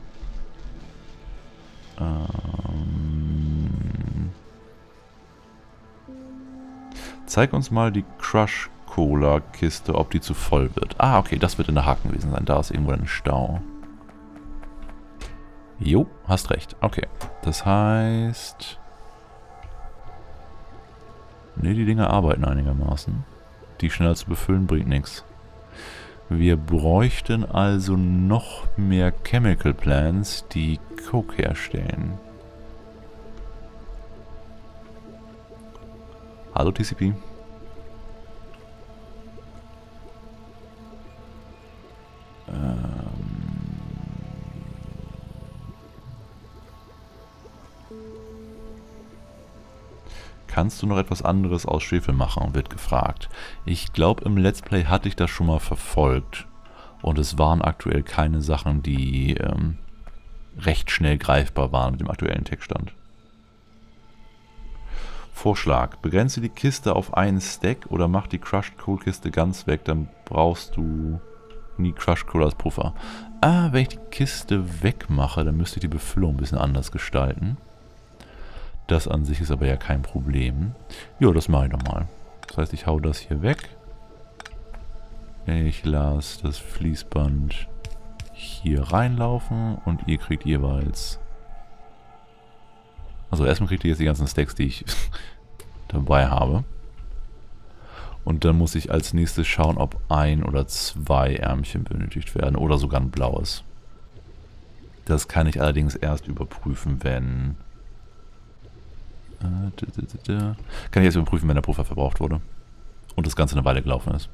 Zeig uns mal die Crush-Cola-Kiste, ob die zu voll wird. Ah, okay, das wird in der Haken gewesen sein. Da ist irgendwo ein Stau. Jo, hast recht. Okay, das heißt... Ne, die Dinger arbeiten einigermaßen. Die schneller zu befüllen bringt nichts. Wir bräuchten also noch mehr Chemical Plants, die Coke herstellen. Hallo TCP. Kannst du noch etwas anderes aus Schwefel machen, wird gefragt. Ich glaube, im Let's Play hatte ich das schon mal verfolgt. Und es waren aktuell keine Sachen, die recht schnell greifbar waren mit dem aktuellen Textstand. Vorschlag. Begrenze die Kiste auf einen Stack oder mach die Crushed Coal Kiste ganz weg, dann brauchst du nie Crushed Coal als Puffer. Ah, wenn ich die Kiste wegmache, dann müsste ich die Befüllung ein bisschen anders gestalten. Das an sich ist aber ja kein Problem. Jo, das mache ich nochmal. Das heißt, ich hau das hier weg. Ich lasse das Fließband hier reinlaufen und ihr kriegt jeweils... Also erstmal kriegt ihr jetzt die ganzen Stacks, die ich dabei habe. Und dann muss ich als nächstes schauen, ob 1 oder 2 Ärmchen benötigt werden oder sogar ein blaues. Das kann ich allerdings erst überprüfen, wenn... Kann ich jetzt überprüfen, wenn der Puffer verbraucht wurde. Und das Ganze eine Weile gelaufen ist.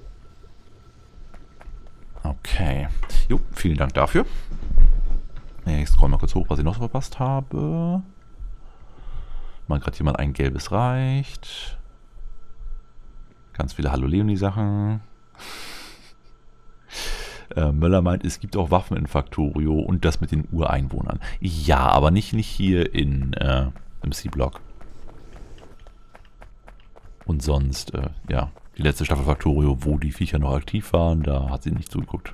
Okay. Jo, vielen Dank dafür. Ich scroll mal kurz hoch, was ich noch so verpasst habe. Mal gerade jemand ein gelbes reicht. Ganz viele Hallo Leonie-Sachen. Möller meint, es gibt auch Waffen in Factorio und das mit den Ureinwohnern. Ja, aber nicht hier im C-Block. Und sonst, ja, die letzte Staffel Factorio, wo die Viecher noch aktiv waren, da hat sie nicht zugeguckt.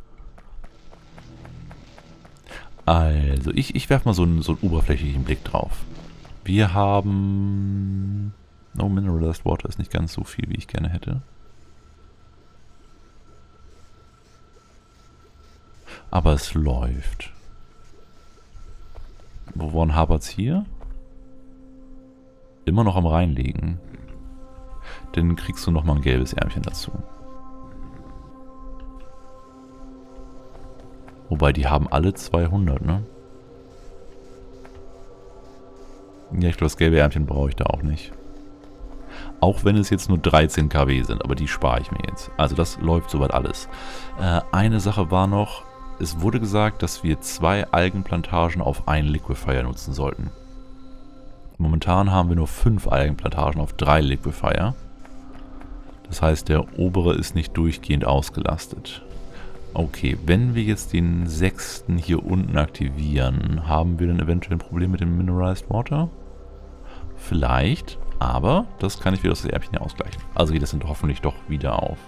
Also, ich werfe mal so einen oberflächlichen Blick drauf. Wir haben... No Mineralized Water ist nicht ganz so viel, wie ich gerne hätte. Aber es läuft. Woran hapert es hier? Immer noch am Reinlegen. Dann kriegst du nochmal ein gelbes Ärmchen dazu. Wobei, die haben alle 200, ne? Ja, ich glaube, das gelbe Ärmchen brauche ich da auch nicht. Auch wenn es jetzt nur 13 kW sind, aber die spare ich mir jetzt. Also das läuft soweit alles. Eine Sache war noch, es wurde gesagt, dass wir 2 Algenplantagen auf einen Liquefier nutzen sollten. Momentan haben wir nur 5 Algenplantagen auf 3 Liquefier. Das heißt, der obere ist nicht durchgehend ausgelastet. Okay, wenn wir jetzt den 6. hier unten aktivieren, haben wir dann eventuell ein Problem mit dem Mineralized Water? Vielleicht, aber das kann ich wieder aus dem Ärmchen hier ausgleichen. Also geht das dann hoffentlich doch wieder auf.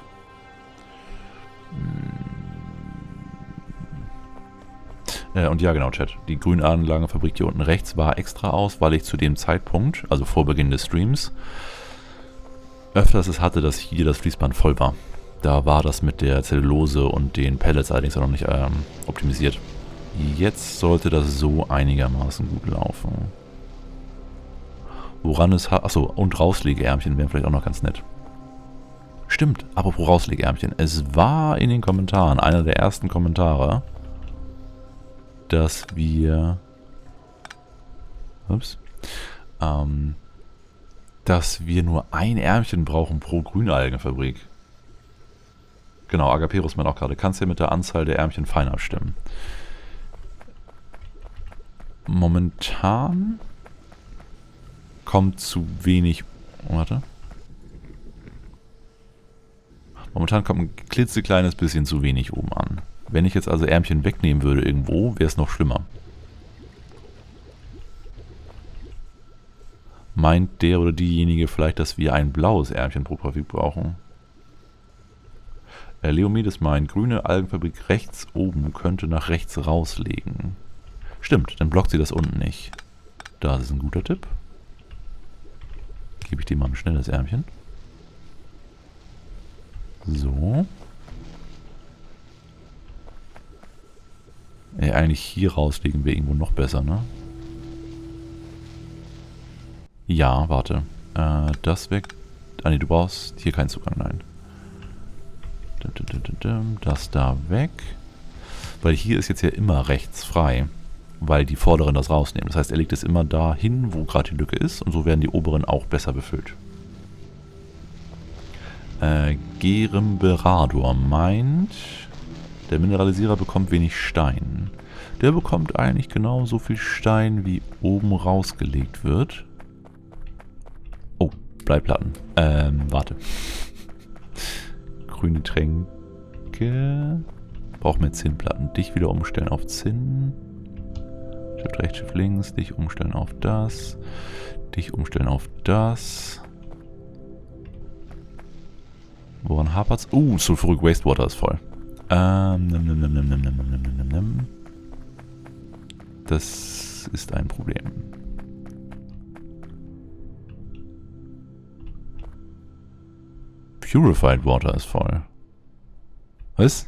Und ja genau, Chat, die Grünanlagenfabrik hier unten rechts war extra aus, weil ich zu dem Zeitpunkt, also vor Beginn des Streams, öfters es hatte, dass hier das Fließband voll war. Da war das mit der Zellulose und den Pellets allerdings auch noch nicht optimisiert. Jetzt sollte das so einigermaßen gut laufen. Woran es... Achso, und Rauslegeärmchen wären vielleicht auch noch ganz nett. Stimmt, apropos Rauslegeärmchen. Es war in den Kommentaren, einer der ersten Kommentare, dass wir... Ups. Dass wir nur ein Ärmchen brauchen pro Grünalgenfabrik. Genau, Agaperus meint auch gerade. Kannst ja mit der Anzahl der Ärmchen fein abstimmen. Momentan kommt zu wenig... Warte. Momentan kommt ein klitzekleines bisschen zu wenig oben an. Wenn ich jetzt also Ärmchen wegnehmen würde irgendwo, wäre es noch schlimmer. Meint der oder diejenige vielleicht, dass wir ein blaues Ärmchen pro Fabrik brauchen? Leomedes meint, grüne Algenfabrik rechts oben könnte nach rechts rauslegen. Stimmt, dann blockt sie das unten nicht. Das ist ein guter Tipp. Gebe ich dir mal ein schnelles Ärmchen. So. Eigentlich hier rauslegen wäre irgendwo noch besser, ne? Ja, warte. Das weg. Ah ne, du brauchst hier keinen Zugang, nein. Das da weg. Weil hier ist jetzt ja immer rechts frei. Weil die vorderen das rausnehmen. Das heißt, er legt es immer dahin, wo gerade die Lücke ist. Und so werden die oberen auch besser befüllt. Geremberador meint, der Mineralisierer bekommt wenig Stein. Der bekommt eigentlich genauso viel Stein, wie oben rausgelegt wird. Oh, Bleiplatten. Warte. Grüne Tränke. Brauchen wir Zinnplatten. Dich wieder umstellen auf Zinn. Shift rechts, Shift links. Dich umstellen auf das. Dich umstellen auf das. Woran hapert's? Sulfuric Wastewater ist voll. Das ist ein Problem. Purified Water ist voll. Was?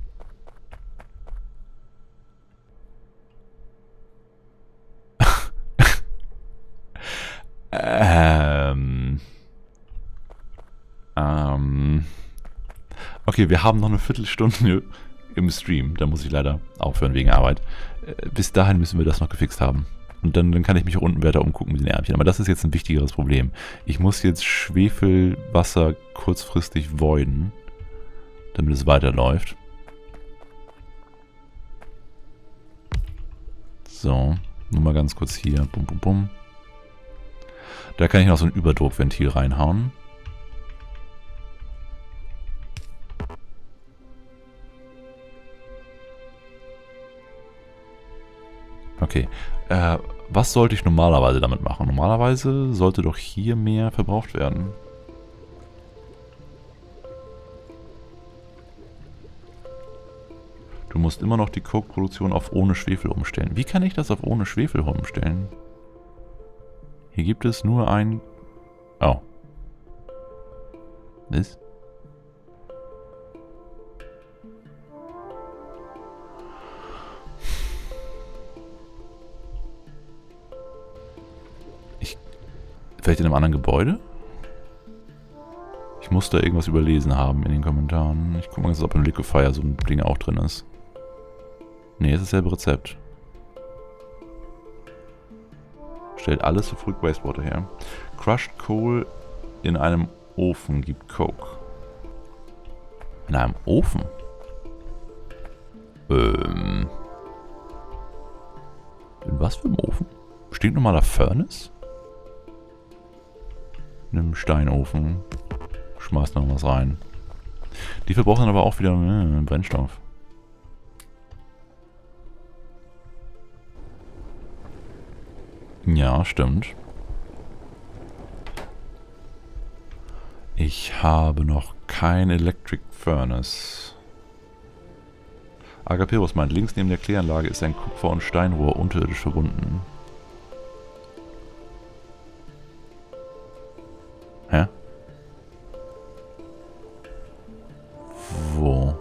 Okay, wir haben noch eine Viertelstunde im Stream. Da muss ich leider aufhören wegen Arbeit. Bis dahin müssen wir das noch gefixt haben. Und dann kann ich mich auch unten weiter umgucken mit den Ärmchen. Aber das ist jetzt ein wichtigeres Problem. Ich muss jetzt Schwefelwasser kurzfristig voiden, damit es weiterläuft. So, nur mal ganz kurz hier. Bum, bum, bum. Da kann ich noch so ein Überdruckventil reinhauen. Okay, was sollte ich normalerweise damit machen? Normalerweise sollte doch hier mehr verbraucht werden. Du musst immer noch die Coke-Produktion auf ohne Schwefel umstellen. Wie kann ich das auf ohne Schwefel umstellen? Hier gibt es nur ein... Oh. Was? Vielleicht in einem anderen Gebäude? Ich muss da irgendwas überlesen haben in den Kommentaren. Ich gucke mal, ob im Liquefier so ein Ding auch drin ist. Ne, es ist dasselbe Rezept. Stellt alles für Fruit Wastewater her. Crushed Coal in einem Ofen gibt Coke. In einem Ofen? In was für einem Ofen? Steht normaler Furnace? In einem Steinofen. Schmeißt noch was rein. Die verbrauchen dann aber auch wieder Brennstoff. Ja, stimmt. Ich habe noch kein Electric Furnace. Agaperus meint, links neben der Kläranlage ist ein Kupfer- und Steinrohr unterirdisch verbunden. Hä? Wo?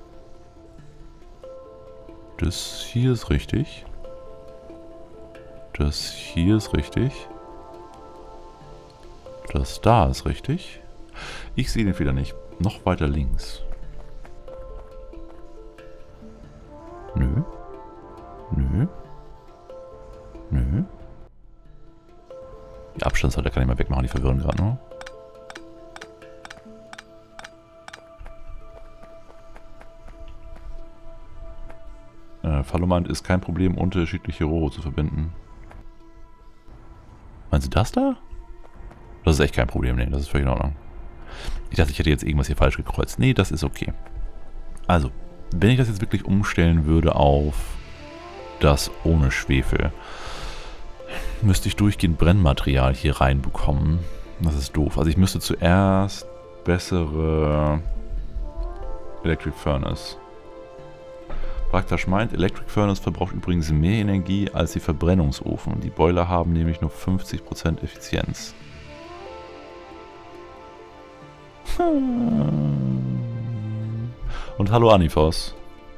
Das hier ist richtig. Das hier ist richtig. Das da ist richtig. Ich sehe den Fehler nicht. Noch weiter links. Nö. Nö. Nö. Die Abstandshalter kann ich mal wegmachen, die verwirren gerade nur. Fallomant ist kein Problem, unterschiedliche Rohre zu verbinden. Meinen Sie das da? Das ist echt kein Problem, nee, das ist völlig in Ordnung. Ich dachte, ich hätte jetzt irgendwas hier falsch gekreuzt. Nee, das ist okay. Also, wenn ich das jetzt wirklich umstellen würde auf das ohne Schwefel, müsste ich durchgehend Brennmaterial hier reinbekommen. Das ist doof. Also ich müsste zuerst bessere Electric Furnace. Praktisch meint, Electric Furnace verbraucht übrigens mehr Energie als die Verbrennungsofen. Die Boiler haben nämlich nur 50% Effizienz. Und hallo Anifos.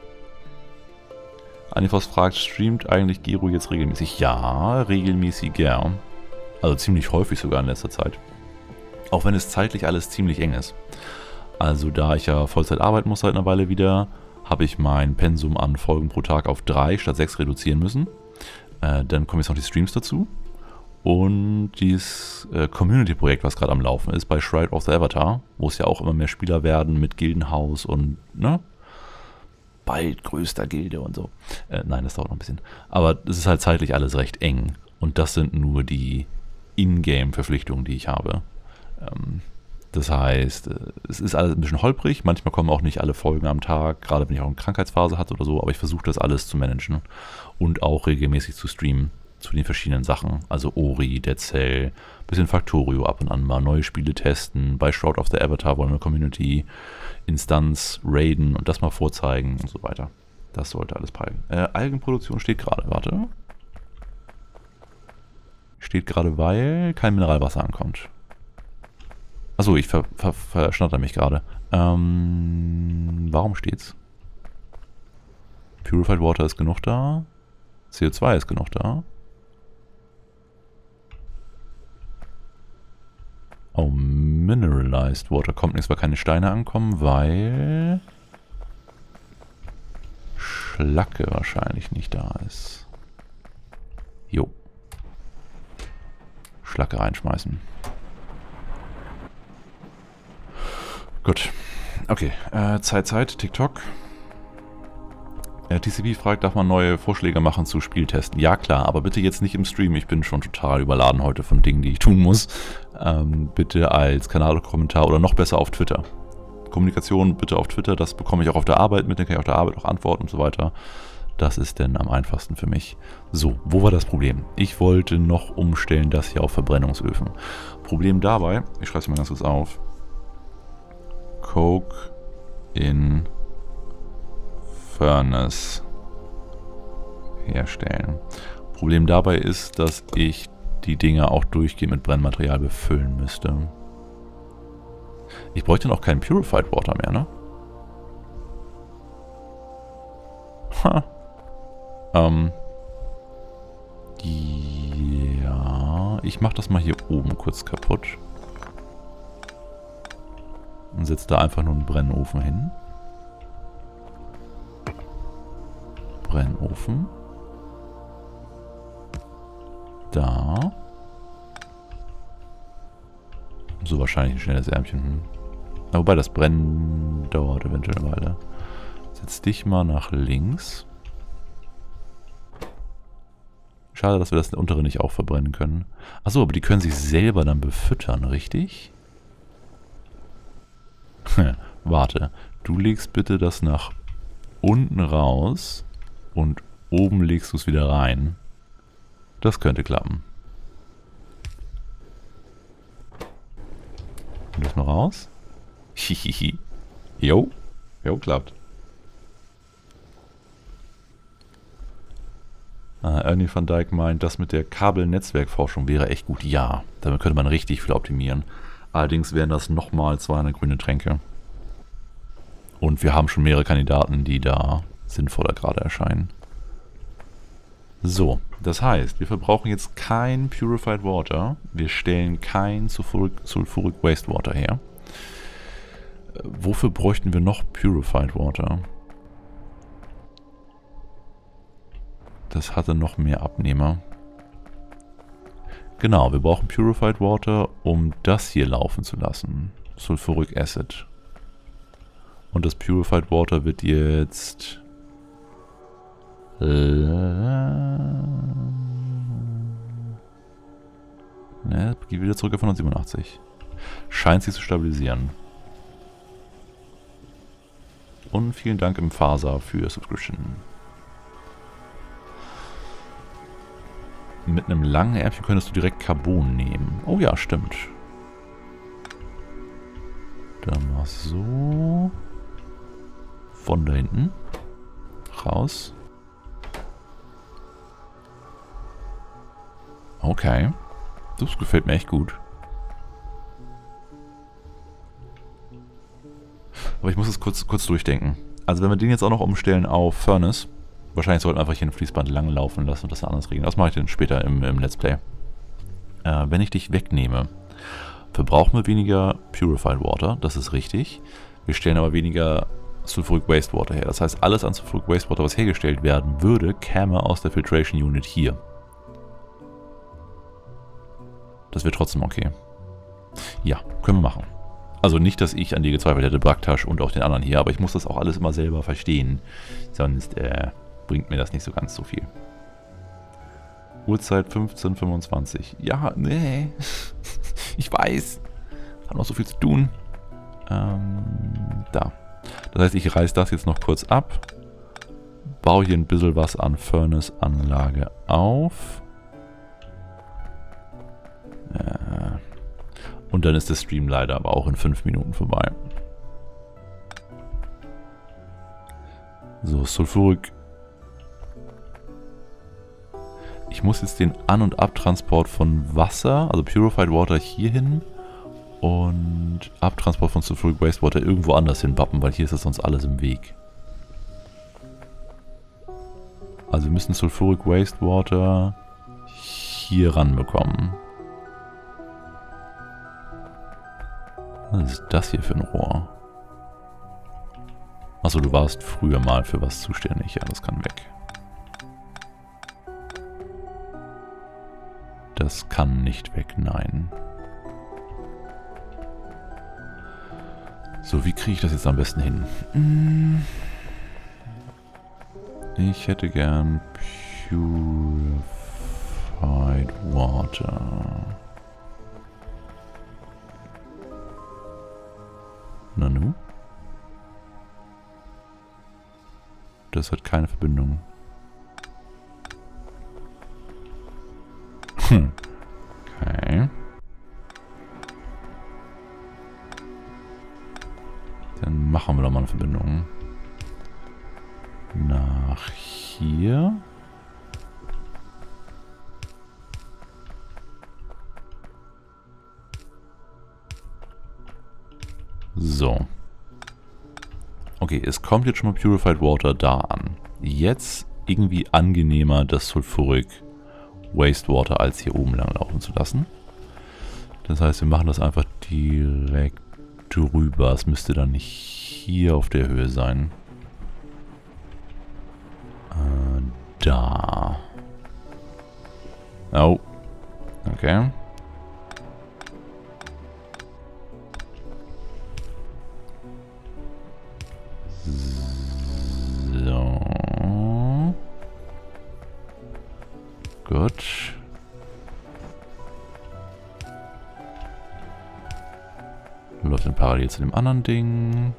Anifos fragt, streamt eigentlich Gero jetzt regelmäßig? Ja, regelmäßiger. Also ziemlich häufig sogar in letzter Zeit. Auch wenn es zeitlich alles ziemlich eng ist. Also da ich ja Vollzeit arbeiten muss seit einer Weile wieder, habe ich mein Pensum an Folgen pro Tag auf 3 statt 6 reduzieren müssen. Dann kommen jetzt noch die Streams dazu. Und dieses Community-Projekt, was gerade am Laufen ist, bei Shrine of the Avatar, wo es ja auch immer mehr Spieler werden mit Gildenhaus und, ne? Bald größter Gilde und so. Nein, das dauert noch ein bisschen. Aber es ist halt zeitlich alles recht eng. Und das sind nur die Ingame-Verpflichtungen, die ich habe. Das heißt, es ist alles ein bisschen holprig. Manchmal kommen auch nicht alle Folgen am Tag, gerade wenn ich auch eine Krankheitsphase hatte oder so. Aber ich versuche das alles zu managen und auch regelmäßig zu streamen zu den verschiedenen Sachen. Also Ori, Dead Cell, bisschen Factorio ab und an mal, neue Spiele testen. Bei Shroud of the Avatar wollen wir Community, Instanz, raiden und das mal vorzeigen und so weiter. Das sollte alles peilen. Algenproduktion steht gerade, warte. Steht gerade, weil kein Mineralwasser ankommt. Achso, ich verschnatter mich gerade. Warum steht's? Purified Water ist genug da. CO2 ist genug da. Oh, Mineralized Water kommt nichts, weil keine Steine ankommen, weil Schlacke wahrscheinlich nicht da ist. Jo. Schlacke reinschmeißen. Gut. Okay. Zeit, TikTok. TCB fragt, darf man neue Vorschläge machen zu Spieltesten? Ja, klar, aber bitte jetzt nicht im Stream. Ich bin schon total überladen heute von Dingen, die ich tun muss. Bitte als Kanalkommentar oder noch besser auf Twitter. Kommunikation bitte auf Twitter, das bekomme ich auch auf der Arbeit mit, dann kann ich auf der Arbeit auch antworten und so weiter. Das ist denn am einfachsten für mich. So, wo war das Problem? Ich wollte noch umstellen das hier auf Verbrennungsöfen. Problem dabei, ich schreibe es mal ganz kurz auf. Coke in Furnace herstellen. Problem dabei ist, dass ich die Dinger auch durchgehend mit Brennmaterial befüllen müsste. Ich bräuchte noch keinen Purified Water mehr, ne? Ha. Ja, ich mache das mal hier oben kurz kaputt. Und setze da einfach nur einen Brennofen hin. Brennofen. Da. So wahrscheinlich ein schnelles Ärmchen. Wobei das Brennen dauert eventuell eine Weile. Setz dich mal nach links. Schade, dass wir das untere nicht auch verbrennen können. Achso, aber die können sich selber dann befüttern, richtig? Warte, du legst bitte das nach unten raus und oben legst du es wieder rein. Das könnte klappen. Und das mal raus. Hihihi. Jo. Jo, klappt. Ernie van Dijk meint, das mit der Kabelnetzwerkforschung wäre echt gut. Ja, damit könnte man richtig viel optimieren. Allerdings wären das nochmal 200 grüne Tränke. Und wir haben schon mehrere Kandidaten, die da sinnvoller gerade erscheinen. So, das heißt, wir verbrauchen jetzt kein Purified Water. Wir stellen kein Sulfuric Wastewater her. Wofür bräuchten wir noch Purified Water? Das hatte noch mehr Abnehmer. Genau, wir brauchen Purified Water, um das hier laufen zu lassen. Sulfuric Acid. Und das Purified Water wird jetzt... Ne, geht wieder zurück auf 187. Scheint sich zu stabilisieren. Und vielen Dank im Faser für Subscription. Mit einem langen Ärmchen könntest du direkt Carbon nehmen. Oh ja, stimmt. Dann mal so. Von da hinten. Raus. Okay. Das gefällt mir echt gut. Aber ich muss es kurz durchdenken. Also wenn wir den jetzt auch noch umstellen auf Furnace, wahrscheinlich sollten wir einfach hier ein Fließband lang laufen lassen und das anders regeln. Das mache ich dann später im Let's Play. Wenn ich dich wegnehme, verbrauchen wir weniger Purified Water, das ist richtig. Wir stellen aber weniger Sulfuric Wastewater her. Das heißt, alles an Sulfuric Wastewater, was hergestellt werden würde, käme aus der Filtration Unit hier. Das wäre trotzdem okay. Ja, können wir machen. Also nicht, dass ich an dir gezweifelt hätte, Baktasch und auch den anderen hier, aber ich muss das auch alles immer selber verstehen. Sonst bringt mir das nicht so ganz so viel. Uhrzeit 15:25. Ja, nee. Ich weiß. Hat noch so viel zu tun. Da. Das heißt, ich reiße das jetzt noch kurz ab. Baue hier ein bisschen was an Furnace-Anlage auf. Und dann ist der Stream leider aber auch in 5 Minuten vorbei. So, Sulfuric. Ich muss jetzt den An- und Abtransport von Wasser, also Purified Water, hierhin und Abtransport von Sulfuric Wastewater irgendwo anders hinbappen, weil hier ist das sonst alles im Weg. Also wir müssen Sulfuric Wastewater hier ranbekommen. Was ist das hier für ein Rohr? Achso, du warst früher mal für was zuständig. Ja, das kann weg. Das kann nicht weg, nein. So, wie kriege ich das jetzt am besten hin? Ich hätte gern Purified Water. Nanu? Das hat keine Verbindung. Okay. Dann machen wir doch mal eine Verbindung. Nach hier. So. Okay, es kommt jetzt schon mal Purified Water da an. Jetzt irgendwie angenehmer, das Sulfuric Wastewater als hier oben lang laufen zu lassen. Das heißt, wir machen das einfach direkt drüber. Es müsste dann nicht hier auf der Höhe sein. Da. Oh. Okay. So. Gut. Läuft dann parallel zu dem anderen Ding.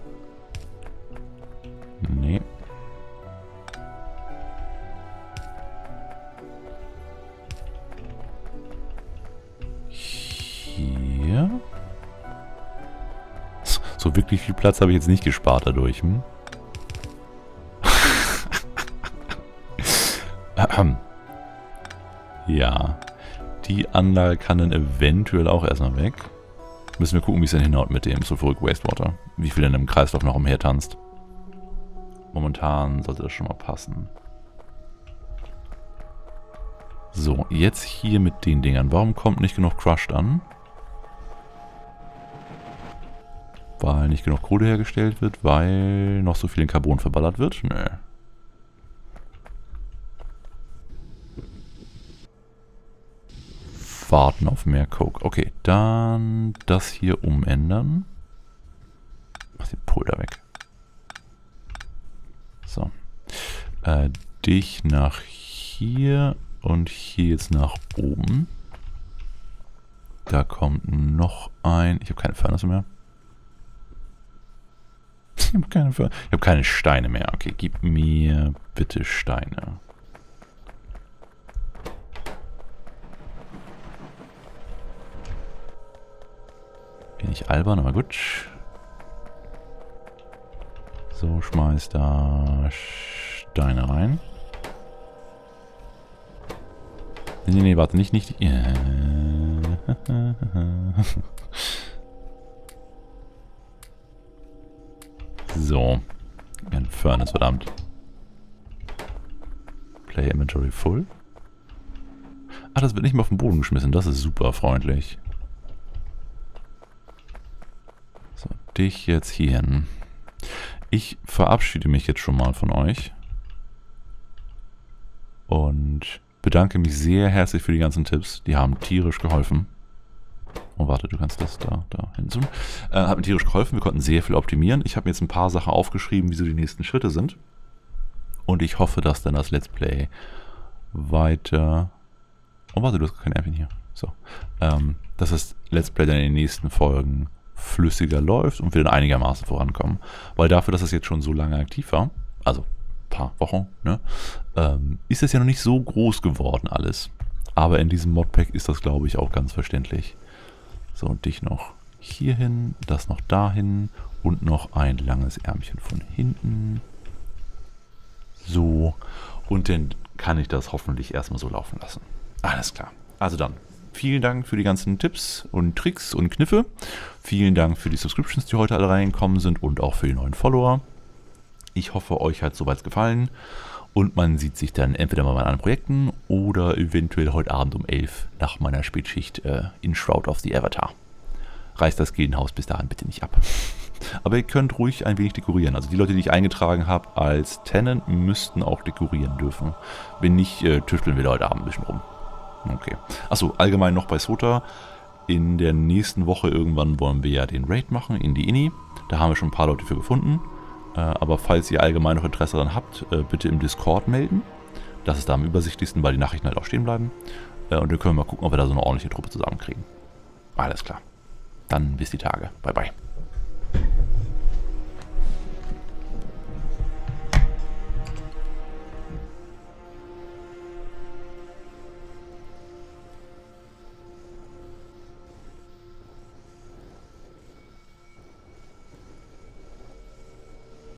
Nee. Hier. So wirklich viel Platz habe ich jetzt nicht gespart dadurch. Hm? Ja. Die Anlage kann dann eventuell auch erstmal weg. Müssen wir gucken, wie es denn hinhaut mit dem Sulfuric Wastewater. Wie viel denn im Kreislauf noch umher tanzt. Momentan sollte das schon mal passen. So, jetzt hier mit den Dingern. Warum kommt nicht genug Crushed an? Weil nicht genug Kohle hergestellt wird, weil noch so viel in Carbon verballert wird? Nö. Warten auf mehr Coke. Okay, dann das hier umändern. Mach den Pulver weg. So. Dich nach hier und hier jetzt nach oben. Da kommt noch ein... Ich habe keine Furnace mehr. Ich habe keine Steine mehr. Okay, gib mir bitte Steine. Bin ich albern, aber gut. So, schmeiß da Steine rein. Nee, warte, nicht. So. Ein Furnace, verdammt. Play Inventory full. Ach, das wird nicht mehr auf den Boden geschmissen. Das ist super freundlich. So, dich jetzt hier hin. Ich verabschiede mich jetzt schon mal von euch. Und bedanke mich sehr herzlich für die ganzen Tipps. Die haben tierisch geholfen. Oh, warte, du kannst das da hinzoomen. Hat mir tierisch geholfen. Wir konnten sehr viel optimieren. Ich habe mir jetzt ein paar Sachen aufgeschrieben, wie so die nächsten Schritte sind. Und ich hoffe, dass dann das Let's Play weiter... Oh, warte, du hast kein Airpin hier. So. Dass das Let's Play dann in den nächsten Folgen flüssiger läuft und wir dann einigermaßen vorankommen. Weil dafür, dass es jetzt schon so lange aktiv war, also ein paar Wochen, ne, ist das ja noch nicht so groß geworden alles. Aber in diesem Modpack ist das, glaube ich, auch ganz verständlich. So, und dich noch hier hin, das noch dahin und noch ein langes Ärmchen von hinten. So, und dann kann ich das hoffentlich erstmal so laufen lassen. Alles klar. Also dann, vielen Dank für die ganzen Tipps und Tricks und Kniffe. Vielen Dank für die Subscriptions, die heute alle reingekommen sind und auch für die neuen Follower. Ich hoffe, euch hat es soweit gefallen und man sieht sich dann entweder mal bei anderen Projekten oder eventuell heute Abend um 11 nach meiner Spätschicht in Shroud of the Avatar. Reißt das Gildenhaus bis dahin bitte nicht ab. Aber ihr könnt ruhig ein wenig dekorieren. Also die Leute, die ich eingetragen habe als Tenant, müssten auch dekorieren dürfen. Wenn nicht, tüfteln wir da heute Abend ein bisschen rum. Okay. Achso, allgemein noch bei Sota. In der nächsten Woche irgendwann wollen wir ja den Raid machen in die Inni. Da haben wir schon ein paar Leute für gefunden. Aber falls ihr allgemein noch Interesse daran habt, bitte im Discord melden. Das ist da am übersichtlichsten, weil die Nachrichten halt auch stehen bleiben. Und dann können wir mal gucken, ob wir da so eine ordentliche Truppe zusammenkriegen. Alles klar. Dann bis die Tage. Bye, bye.